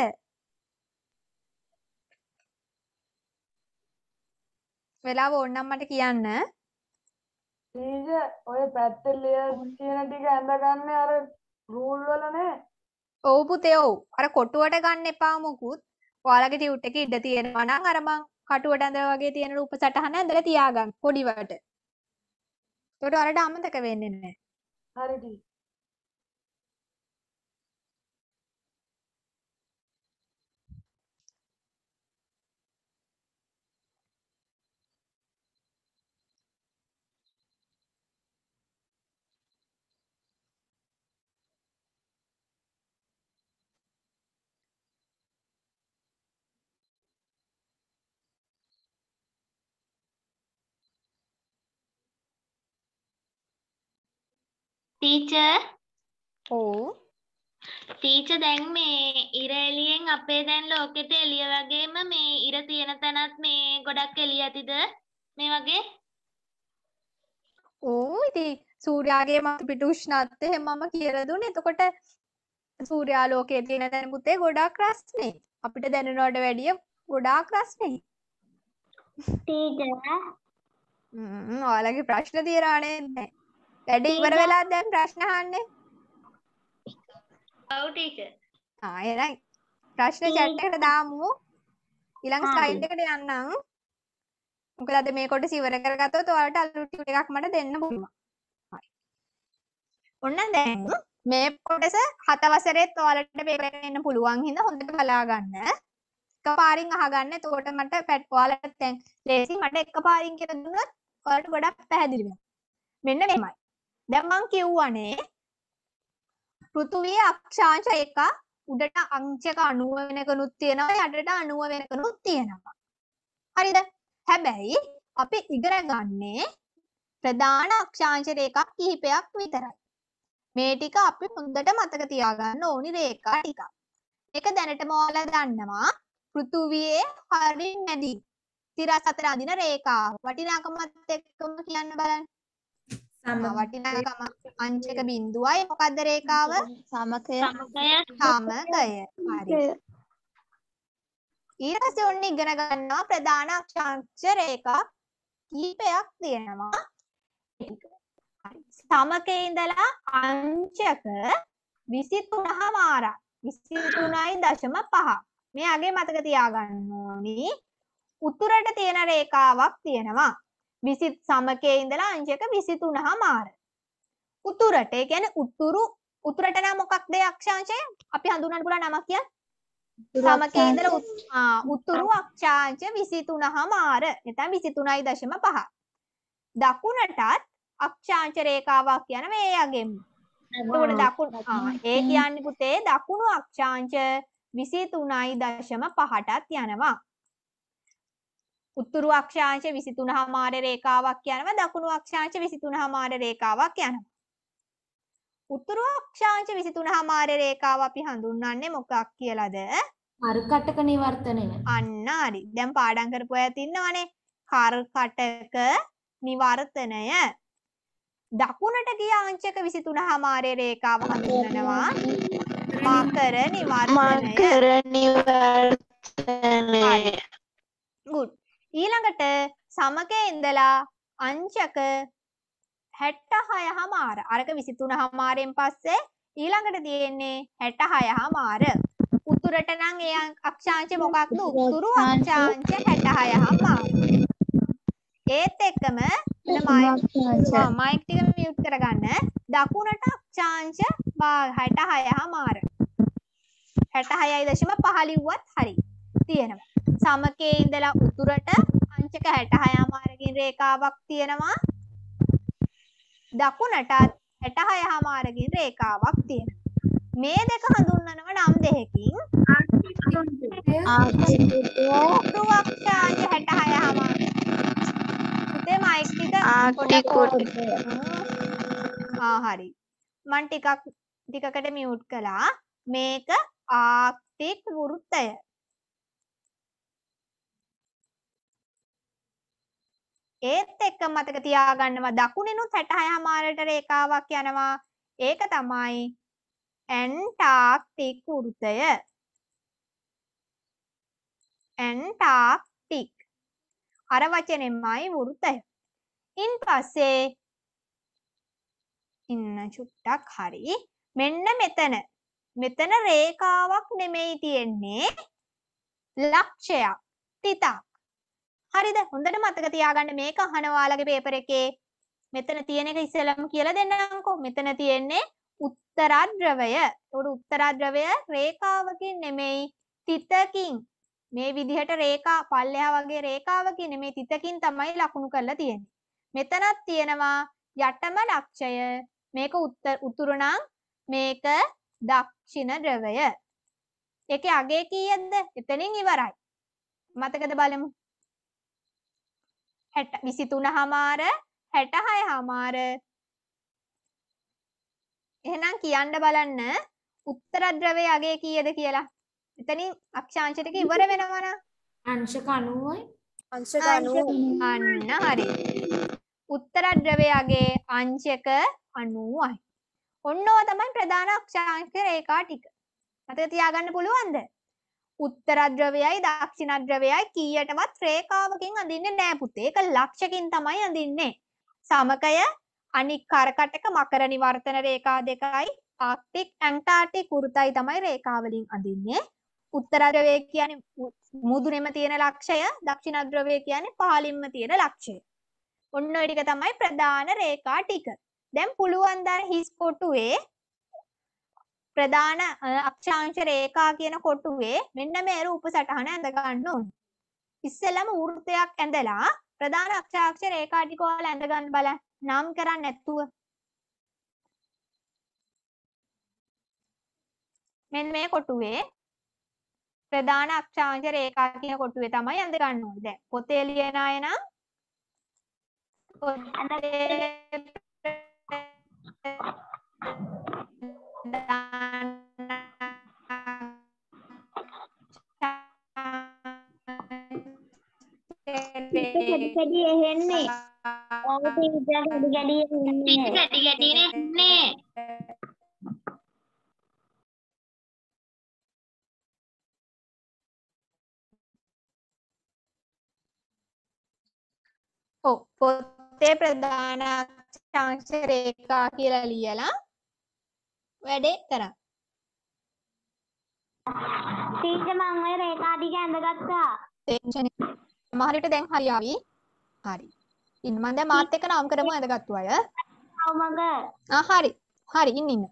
වෙලාව ඕන නම් මට කියන්න. ටීචර් ඔය පැත්තේ ලියන කියන ටික ඇඳගන්නේ අර රූල් වල නේ. ඔව් පුතේ ඔව්. අර කොටුවට ගන්න එපා මොකුත්. ඔයාලගේ ටියුට් එකේ ඉඩ තියෙනවා නම් අර මං කටුවට ඇඳලා වගේ තියෙන රූප සටහන ඇඳලා තියාගන්න පොඩිවට. ඒකට ඔයාලට අමතක වෙන්නේ නැහැ. හරි ටීචර්. ටීචර් ඔව්. ටීචර් දැන් මේ ඉර එළියෙන් අපේ දැන් ලෝකෙට එළිය වගේම මේ ඉර තියෙන තැනත් මේ ගොඩක් එළිය ඇතිද මේ වගේ? ඕ ඉතින් සූර්යාගේ මත පිට උෂ්ණත්වය එහෙම මම කියලා දුන්නේ. එතකොට සූර්යාලෝකයේ තියෙන තැන පුතේ ගොඩාක් රස්නේ. අපිට දැනෙනවට වැඩිය ගොඩාක් රස්නේ. ටීචර් හ්ම් ඔයාලගේ ප්‍රශ්න තියනවා නේද? වැඩ ඉවර වෙලා දැන් ප්‍රශ්න අහන්නේ. ඔව් ටීචර්. ආ එහෙනම් ප්‍රශ්න chat එකට දාමු. ඊළඟ ස්ලයිඩ් එකට යන්නම්. මොකද අද මේ කොටස ඉවර කරගත්තොත් ඔයාලට අලුත් ටියුට් එකක් මට දෙන්න පුළුවන්. හරි. ඔන්න දැන් මේ කොටස හත වසරේත් ඔයාලට පේපර් එකෙන් එන්න පුළුවන් හින්දා හොඳට බලා ගන්න. එකපාරින් අහගන්න. එතකොට මට ඔයාලට දැන් ලේසි මට එකපාරින් කියලා දුන්නොත් ඔයාලට ගොඩක් පැහැදිලි වෙනවා. මෙන්න මෙහෙමයි. දැන් මං කියවනේ පෘථුවියේ අක්ෂාංශ එක උඩට අංශක අනූව වෙනකනුත් තියෙනවා යටට අනූව වෙනකනුත් තියෙනවා. හරිද? හැබැයි අපි ඉගෙන ගන්නේ ප්‍රධාන අක්ෂාංශ රේඛා කිහිපයක් විතරයි. මේ ටික අපි හොඳට මතක තියාගන්න ඕනි රේඛා ටික. ඒක දැනටම ඔයාලා දන්නවා පෘථුවියේ හරින් මැදි තිරස් අතර අඳින රේඛාව. වටිනාකමත් එක්කම කියන්න බලන්න. වටිනාකම අංශක බිඳුවයි මොකද්ද රේඛාව? සමකය. සමකය. හරි. ඊට පස්සේ ඔන්න ඉගෙන ගන්නවා ප්‍රධාන අක්ෂාංශ රේඛා කිහිපයක් තියෙනවා. සමකයේ ඉඳලා අංශක විසිතුනමාරක් විසිතුනයි දශම පහ. මේ අගේ මතක තියාගන්න ඕනි. උතුරට තියෙන රේඛාවක් තියෙනවා. විසිත් සමකයේ ඉඳලා අංශක විසිතුනමාර. උතුරට ඒ කියන්නේ උතුරු උතුරට නම් මොකක්ද අක්ෂාංශය? අපි හඳුනන්න පුළුවන් නමක් කියන්න. සමකයේ ඉඳලා ආ උතුරු අක්ෂාංශ විසිතුනමාර. නැත්නම් විසිතුනයි දශම පහ. දකුණටත් අක්ෂාංශ රේඛාවක් කියන මේ යගෙම. එතකොට දකුණු ආ ඒ කියන්නේ පුතේ දකුණු අක්ෂාංශ විසිතුනයි දශම පහටත් යනවා. උතුරු අක්ෂාංශ විසිතුනමාර රේඛාවක් යනවා දකුණු අක්ෂාංශ විසිතුනමාර රේඛාවක් යනවා. උතුරු අක්ෂාංශ විසිතුනමාර රේඛාව අපි හඳුන්වන්නේ මොකක් කියලාද? කර්කටක නිවර්තනය. අන්න හරි. දැන් පාඩම් කරපු අයත් ඉන්නවනේ. කර්කටක නිවර්තනය. දකුණට ගිය අංශක විසිතුනමාර රේඛාව හඳුන්වනවා මකර නිවර්තනය. මකර නිවර්තනය. good. ඊළඟට සමකයේ ඉඳලා අංශක හැත්තෑහමාර. අරක විසිතුනමාරෙන් පස්සේ ඊළඟට තියෙන්නේ හැටහය හමාර. උතුරට නම් ඒ අක්ෂාංශය මොකක්ද? උතුරු අක්ෂාංශය හැටහය හමාර. ඒත් එක්කම මයික් මයික් ටික මියුට් කරගන්න. දකුණට අක්ෂාංශ හැටහය හමාර. හැටහයයි දශම පහ ලිව්වත් හරි. තියෙනවා. සමකයේ ඉඳලා උතුරට අංශක හැටහය හමාරකින් රේඛාවක් තියෙනවා. දකුණටත් හැටහය හමාරකින් රේඛාවක් තියෙනවා. මේ දෙක හඳුන්වනවා නම් දෙකකින්. උතුරු අක්ෂාංශ හැටහය හමාර. පුතේ මයික් ටික පොඩ්ඩක් ආ හරි. මම ටිකක් ටිකකට මියුට් කළා. මේක ආර්ක්ටික් වෘත්තය. ඒත් එක්ක මතක තියාගන්නවා දකුණිනුත් හැටහය හමාරට රේඛාවක් යනවා. ඒක තමයි ඇන්ටාර්ක්ටික් වෘත්තය. ඇන්ටාර්ක්ටික්. අර වචනේමයි වෘත්තය. ඉන් පස්සේ ඉන්න චුට්ටක් හරි. මෙන්න මෙතන. මෙතන රේඛාවක් නෙමෙයි තියෙන්නේ. ලක්ෂයක්. තිතක්. හරිද? හොඳට මතක තියාගන්න මේක අහනවා ඔයාලගේ පේපර් එකේ. මෙතන තියෙන එක ඉස්සෙල්ලාම කියලා දෙන්නම්කෝ. මෙතන තියෙන්නේ උත්තරද්‍රවය. ඒකට උත්තරද්‍රවය රේඛාවකින් නෙමෙයි තිතකින්. මේ විදිහට රේඛා පල්ලෙහා වගේ රේඛාවකින් නෙමෙයි තිතකින් තමයි ලකුණු කරලා තියෙන්නේ. මෙතනත් තියෙනවා යටම ලක්ෂය. මේක උතුරු නම් මේක දක්ෂිණ ධ්‍රවය. ඒකේ අගය කීයද? එතනින් ඉවරයි. මතකද බලමු. විසිතුන හමාර හැටහය හමාර. එහෙනම් කියන්න බලන්න උත්තරද්‍රවයේ අගය කීයද කියලා. එතනින් අක්ෂාංශ ටික ඉවර වෙනවා නා. අංශක අනූවයි. අංශක අනූ. අන්න හරි. උත්තරද්‍රවයේ අගය අංශක අනූවයි. ඔන්නෝ තමයි ප්‍රධාන අක්ෂාංශ රේඛා ටික. මතක තියාගන්න පුළුවන්ද? උත්තරද්‍රවයයි දක්ෂිණද්‍රවයයි කීයටවත් රේඛාවකින් අඳින්නේ නෑ පුතේ. ඒක ලක්ෂකින් තමයි අඳින්නේ. සමකය අනික් කරකටක මකර නිවර්තන රේඛා දෙකයි ආර්ක්ටික් ඇන්ටාර්ක්ටික් වෘත්තයි තමයි රේඛා වලින් අඳින්නේ. උත්තරද්‍රවය කියන්නේ මුදුනේම තියෙන ලක්ෂය, දක්ෂිණද්‍රවය කියන්නේ පහළින්ම තියෙන ලක්ෂය. ඔන්න ඔය ටික තමයි ප්‍රධාන රේඛා ටික. දැන් පුළුවන් ද හිස් කොටුවේ ප්‍රධාන අක්ෂාංශ රේඛා කියන කොටුවේ මෙන්න මේ රූප සටහන ඇඳ ගන්න ඕනේ. ඉස්සෙල්ලම වෘත්තයක් ඇඳලා ප්‍රධාන අක්ෂාංශ රේඛා ටික ඔයාලා ඇඳ ගන්න බලන්න. නම් කරන්නේ නැතුව. මෙන්න මේ කොටුවේ ප්‍රධාන අක්ෂාංශ රේඛා කියන කොටුවේ තමයි ඇඳ ගන්න ඕනේ. දැන් පොතේ ලියන අය නම් කැඩි කැඩි එන්නේ. ඔව් ටීචර් කැඩි කැඩි එන්නේ. ටීචර් කැඩි කැඩි එන්නේ. ඔව් පොතේ ප්‍රධාන අක්ෂාංශ රේඛා කියලා ලියලා වැඩේ කරා. ටීචර් මම ඔය රේඛා ටික ඇඳගත්තා. සමහරවිට දැන් හරි ආවි. හරි. ඉන්න මම දැන් මාත් එක්ක නම් කරමු ඇඳගත්තු අය. ඔව් මග. ආ හරි. හරි ඉන්න ඉන්න.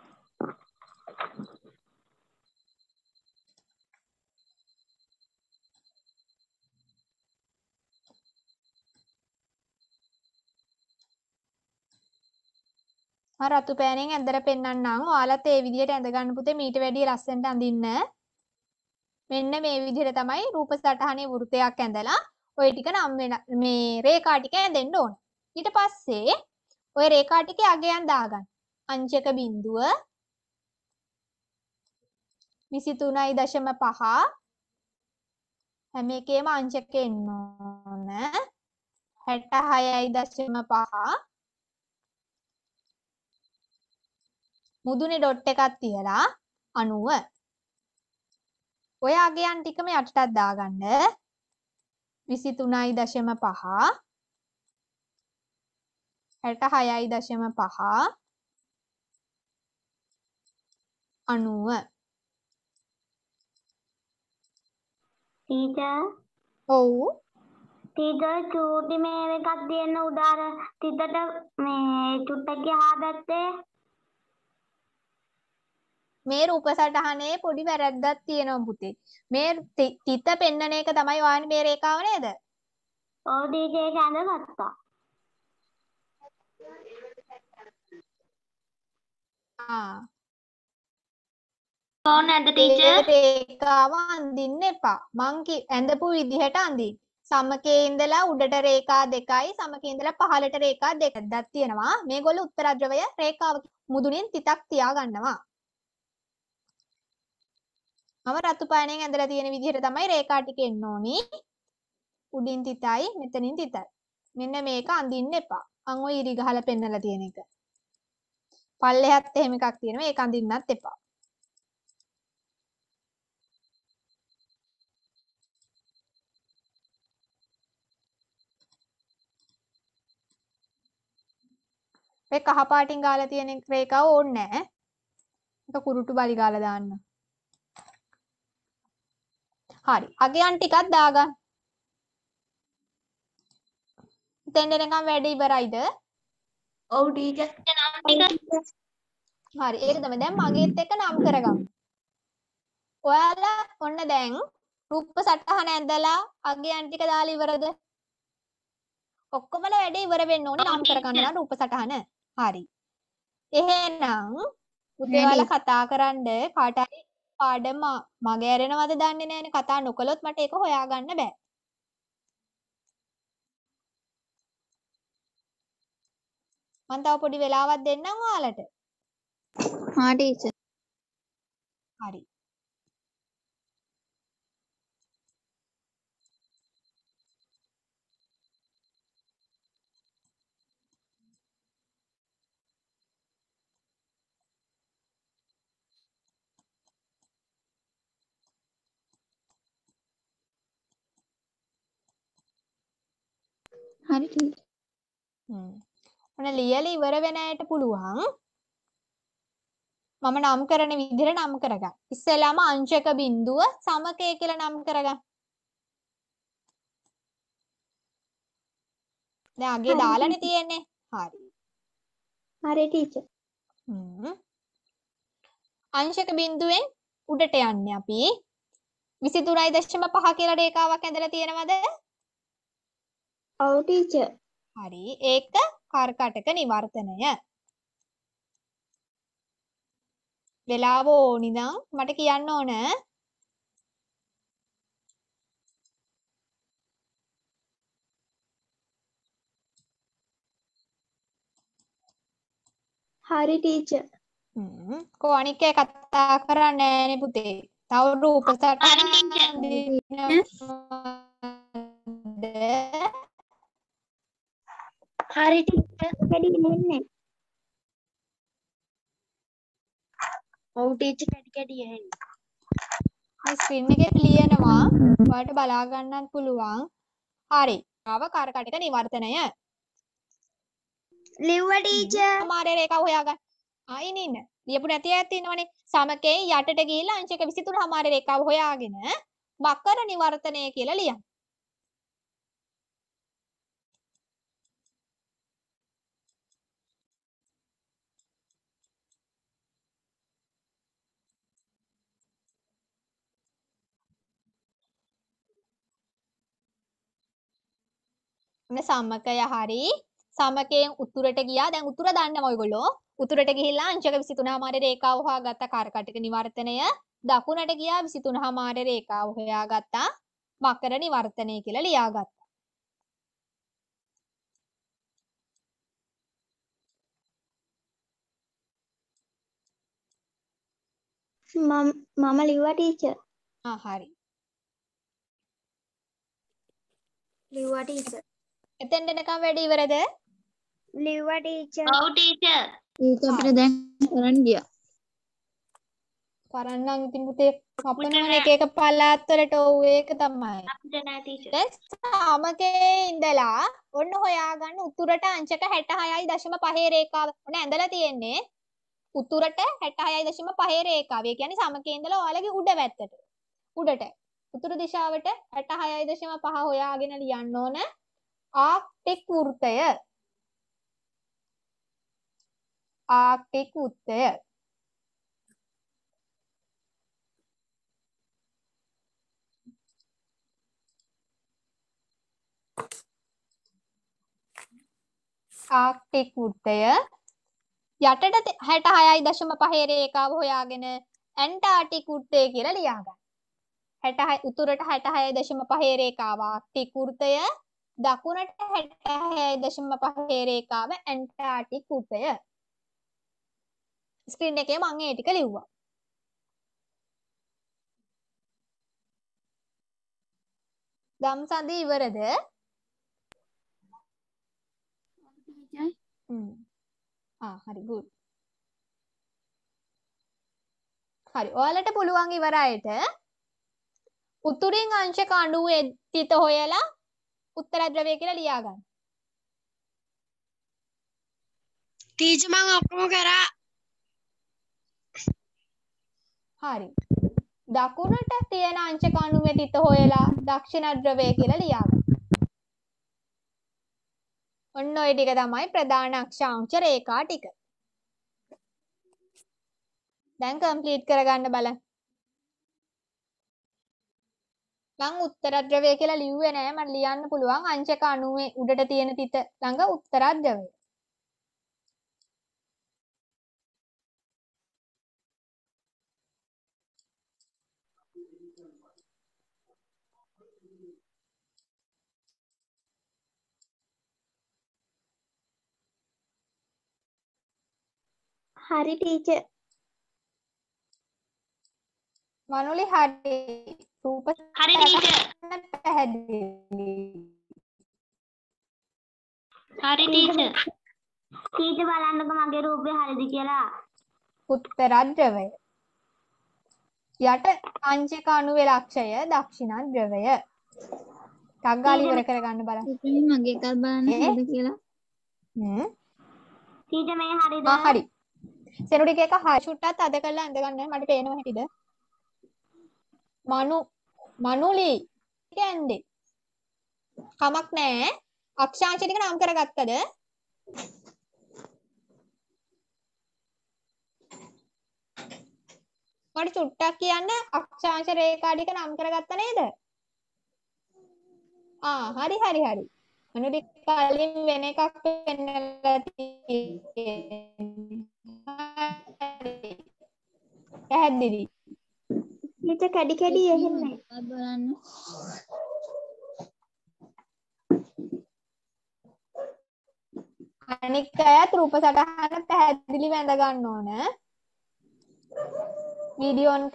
මම රතු පෑනෙන් ඇඳලා පෙන්නන්නම්. ඔයාලත් ඒ විදිහට ඇඳ ගන්න පුතේ මීට වැඩිය ලස්සනට අඳින්න. මෙන්න මේ විදිහට තමයි රූප සටහනේ වෘතයක් ඇඳලා ඔය ටික නම් වෙන මේ රේඛා ටික ඇඳෙන්න ඕන. ඊට පස්සේ ඔය රේඛා ටිකේ අගයන් දාගන්න. අංශක බිඳුව විසිතුනයි දශම පහ හැම එකේම අංශක එන්න ඕන. හැටහයයි දශම පහ මුදුනේ ඩොට් එකක් තියලා අනූව. ඔය අගයන් ටිකම යටටත් දාගන්න. විසිතුනයි දශම පහ හැටහයයි දශම පහ අනූව. ටීචර් ඔව්. ටීචර් චූටි මේ එකක් දෙන්න උඩාර තිතට මේ චුට්ටක් ගහා ගත්තේ. මේ රූප සටහනේ පොඩි වැරද්දක් තියෙනවා පුතේ. මේ තිත පෙන්නන එක තමයි ඔයාලගේ මේ රේඛාව නේද? ඔව් ටීචර් ඒක ඇඳගත්තා. ආ. ඕන නැද්ද ටීචර්? රේඛාව අඳින්න එපා. මං ඇඳපු විදිහට අඳින්න. සමකයේ ඉඳලා උඩට රේඛා දෙකයි සමකයේ ඉඳලා පහළට රේඛා දෙකක් තියෙනවා. මේගොල්ලෝ උත්තරද්‍රවය රේඛාව මුදුනින් තිතක් තියා ගන්නවා. මම රතු පාණයෙන් ඇඳලා තියෙන විදිහට තමයි රේඛා ටික එන්න ඕනි. උඩින් තිතයි මෙතනින් තිතයි. මෙන්න මේක අඳින්න එපා. අන් ඔය ඉරි ගහලා පෙන්නලා තියෙන එක. පල්ලෙහාත් එහෙම එකක් තියෙනවා. ඒක අඳින්නත් එපා. මේ කහ පාටින් ගාලා තියෙන රේඛාව ඕනේ නැහැ. ඒක කුරුටු බලි ගාලා දාන්න. හරි. අගයන් ටිකක් දාගන්න. දෙන්න දෙනකම් වැඩ ඉවරයිද? ඔව් ටීචර්. නම් ටික හරි. ඒක තමයි දැන් මගේත් එක්ක නම් කරගමු. ඔයාලා ඔන්න දැන් රූප සටහන ඇඳලා අගයන් ටික දාලා ඉවරද? ඔක්කොමලා වැඩ ඉවර වෙන්න ඕනේ නම් කරගන්න නම් රූප සටහන. හරි. එහෙනම් පුතේ ඔයාලා කතා කරන්න කාට හරි පාඩම මග ඇරෙනවද දන්නේ නැහැනේ. කතා නොකළොත් මට ඒක හොයාගන්න බෑ. මම තව පොඩි වෙලාවක් දෙන්නම් ඔයාලට. හා ටීචර්. හරි. හරි ටීචර්. හ්ම්. ඔන්න ලියලා ඉවර වෙන අයට පුළුවන් මම නම් කරන විදිහට නම් කරගන්න. ඉස්සෙල්ලාම අංශක බිඳුව සමකය කියලා නම් කරගන්න. දැන් අගේ දාලානේ තියෙන්නේ. හරි. හරි ටීචර්. හ්ම්. අංශක බිඳුවෙන් උඩට යන්නේ අපි විසිතුනයි දශම පහ කියලා රේඛාවක් ඇඳලා තියෙනවද? ඔව් ටීචර්. හරි. ඒක කර්කටක නිවර්තනය. වෙලාව ඕනි නම් මට කියන්න ඕන. හරි ටීචර්. හ්ම්. කො අනික කතා කරන්නේ නෑනේ පුතේ. තව රූප සටහන් හරි ටීචර්. කැඩි එන්නේ. ඔව් ටීචර් කැඩි කැඩි එන්නේ. මේ ස්ක්‍රීන් එකේ ලියනවා. ඔයාලට බලා ගන්නත් පුළුවන්. හරි. ආව කර්කටක නිවර්තනය. ලිව්වා ටීචර්. මාරේ රේඛාව හොයාගන්න. ආ ඉන්න ඉන්න. ලියපු නැති අයත් ඉන්නවනේ. සමකේ යටට ගිහිල්ලා අංශක විසිතුන මාරේ රේඛාව හොයාගෙන වක්‍ර නිවර්තනය කියලා ලියන්න. මේ සමකය හරි සමකයෙන් උතුරට ගියා. දැන් උතුර දන්නවා ඔයගොල්ලෝ. උතුරට ගිහිල්ලා අංශක විසිතුන මාරේ රේඛාව හොයාගත්ත කර්කටක නිවර්තනය. දකුණට ගියා විසිතුන මාරේ රේඛාව හොයාගත්තා වක්‍ර නිවර්තනය කියලා ලියාගත්තා. මම මම ලිව්වා ටීචර්. ආ හරි. ලිව්වා ටීචර්. එතෙන් දෙනකම් වැඩ ඉවරද? ලිව්වා ටීචර්. ඔව් ටීචර්. ඒක අපිට දැන් කරන්න ගියා. කරන්නම් ඉතින් පුතේ අපනවන එක එක පළාත් වලට ඔව් ඒක තමයි. අපිට නෑ ටීචර්. දැන් සමකේ ඉඳලා ඔන්න හොයාගන්න උතුරට අංශක හැට හයයි දශම පහේ රේඛාව ඔන්න ඇඳලා තියෙන්නේ. උතුරට හැට හයයි දශම පහේ රේඛාව. ඒ කියන්නේ සමකේන්ද්‍රල ඔයාලගේ උඩ පැත්තට. උඩට. උතුරු දිශාවට හැට හයයි දශම පහ හොයාගෙන ලියන්න ඕන ආක්ටික් වෘත්තය. ආක්ටික් වෘත්තය. ආක්ටික් වෘත්තය යටට හැට හයයි දශම පහේ රේඛාව හොයාගෙන ඇන්ටාර්ටික් වෘත්තය කියලා ලියා ගන්න. හැට හය උතුරට හැට හයයි දශම පහේ රේඛාව ආක්ටික් වෘත්තය, දකුණට හැට හයයි දශම පහේ රේඛාව ඇන්ටාර්ටික් වෘත්තය. ස්ක්‍රීන් එකේ මම ඒ ටික ලිව්වා. දම්සන්දි ඉවරද? හ්ම්. ආ හරි good. හරි. ඔයාලට පුළුවන් ඉවරයට උතුරින් අංශක අණුවේ තිත හොයලා උත්තර ද්‍රවය කියලා ලියා ගන්න. ටීචර් මම ඔක්කොම කරා. හරි. දකුණට තියෙන අංශක අණුවේ තිත හොයලා දක්ෂිණ ද්‍රවය කියලා ලියා ගන්න. ඔන්න ඔය ටික තමයි ප්‍රධාන අක්ෂාංශ රේඛා ටික. දැන් කම්ප්ලීට් කරගන්න බලන්න. මම උත්තර ද්‍රවය කියලා ලිව්වේ නෑ. මට ලියන්න පුළුවන් අංශක අණුවේ උඩට තියෙන තිත ළඟ උත්තර ද්‍රවය. හරි ටීචර්. මනුලි හරි. රූප හරි ටීචර්. පැහැදිලි. හරි ටීචර්. ටීචර් බලන්නකො මගේ රූපේ හරිද කියලා. උත්තර ද්‍රවය. යට අංශක අණුවේ ලක්ෂය දක්ෂිණ ද්‍රවය. ටග්ගාලි ඉවර කරගන්න බලන්න. ටීචර් මගේ එකක් බලන්න හරිද කියලා. හ්ම්. ටීචර් මේ හරිද? ආ හරි. සෙනුඩික එක හයි චුට්ටත් අද කරලා ඇඳ ගන්න මට පේනව හැටිද? මනු මනුලි කියන්නේ කමක් නෑ. අක්ෂාංශ ටික නම් කරගත්තද? මට චුට්ටක් කියන්න අක්ෂාංශ රේඛා ටික නම් කරගත්ත නේද? ආ හරි හරි හරි. මනුලි කලින් වෙන එකක් පෙන්නලා තියෙනවා. පැහැදිලි. ටීචර් කැඩි කැඩි එන්නේ. එකක් බලන්න. අනික් අයත් රූප සටහන පැහැදිලි වැඳ ගන්න ඕන. වීඩියෝ ඔන්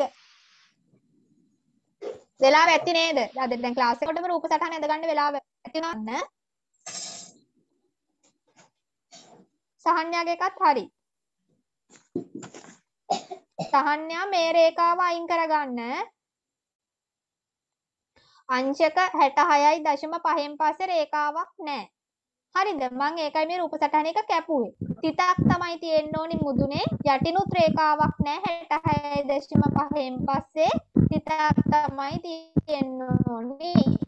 වෙලාව ඇති නේද? අද දැන් ක්ලාස් එකකටම රූප සටහන ඇඳ ගන්න වෙලාව ඇති නන්න. සහන්යාගේ එකත් හරි. සහන්යා මේ රේඛාව අයින් කරගන්න. අංශක හැට හයයි දශම පහෙන් පස්සේ රේඛාවක් නැහැ. හරිද? මම ඒකයි මේ රූප සටහන එක කැපුවේ. තිතක් තමයි තියෙන්න ඕනි මුදුනේ. යටිනුත් රේඛාවක් නැහැ. හැට හයයි දශම පහෙන් පස්සේ තිතක් තමයි තියෙන්න ඕනි.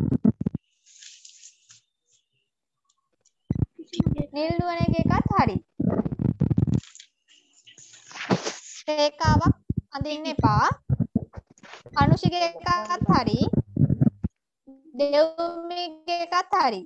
නිල් නුවණගේ එකත් හරි. රේඛාවක් අඳින්න එපා. අනුෂිගේ එකත් හරි. දෙව්මිගේ එකත් හරි.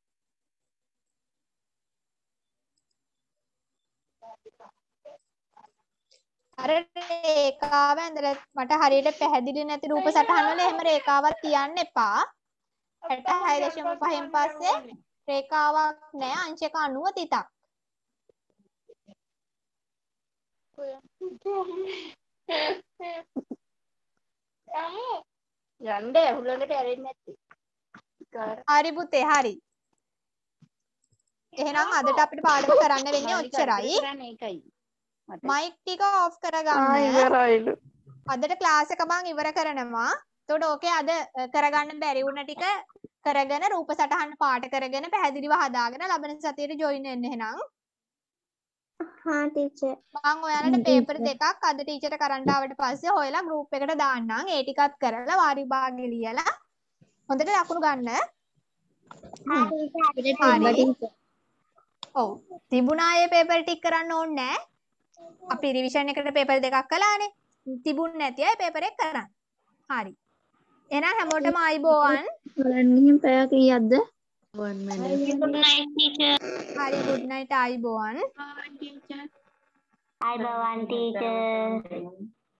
අර රේඛාව ඇඳලා මට හරියට පැහැදිලි නැති රූප සටහන් වල එහෙම රේඛාවක් තියන්න එපා. හැට හය දශම පහෙන් පස්සේ රේඛාවක් නැහැ. අංශක අණුව තිතක්. යන්න හුලඟට ඇරෙන්නේ නැති. හරි පුතේ හරි. එහෙනම් අදට අපිට පාඩම කරන්න වෙන්නේ ඔච්චරයි. මයික් ටික ඔෆ් කරගන්න. ඉවරයිලු. අදට ක්ලාස් එක මම ඉවර කරනවා. එතකොට ඕකේ අද කරගන්න බැරි වුණ ටික කරගෙන රූප සටහන් පාට කරගෙන පැහැදිලිව හදාගෙන ලබන සතියේට ජොයින් වෙන්න එහෙනම්. හා ටීචර්. මම ඔයාලට පේපර් දෙකක් අද ටීචර්ට කරන්න ආවට පස්සේ හොයලා ගෲප් එකට දාන්නම්. ඒ ටිකත් කරලා වාරි විභාගෙ ලියලා හොඳට ලකුණු ගන්න. හරි. ඔව්. තිබුණා ඒ පේපර් ටික කරන්න ඕනේ නැහැ. අපි රිවිෂන් එකට පේපර් දෙකක් කළානේ. තිබුණ නැති අය පේපර් එක කරන්න. හරි. එහෙනම් හැමෝටම ආයිබෝවන්. බලන්න පැය කීයක්ද? Good night, teacher. හරි good night ආයිබෝවන්. Hi, Bhavan, teacher.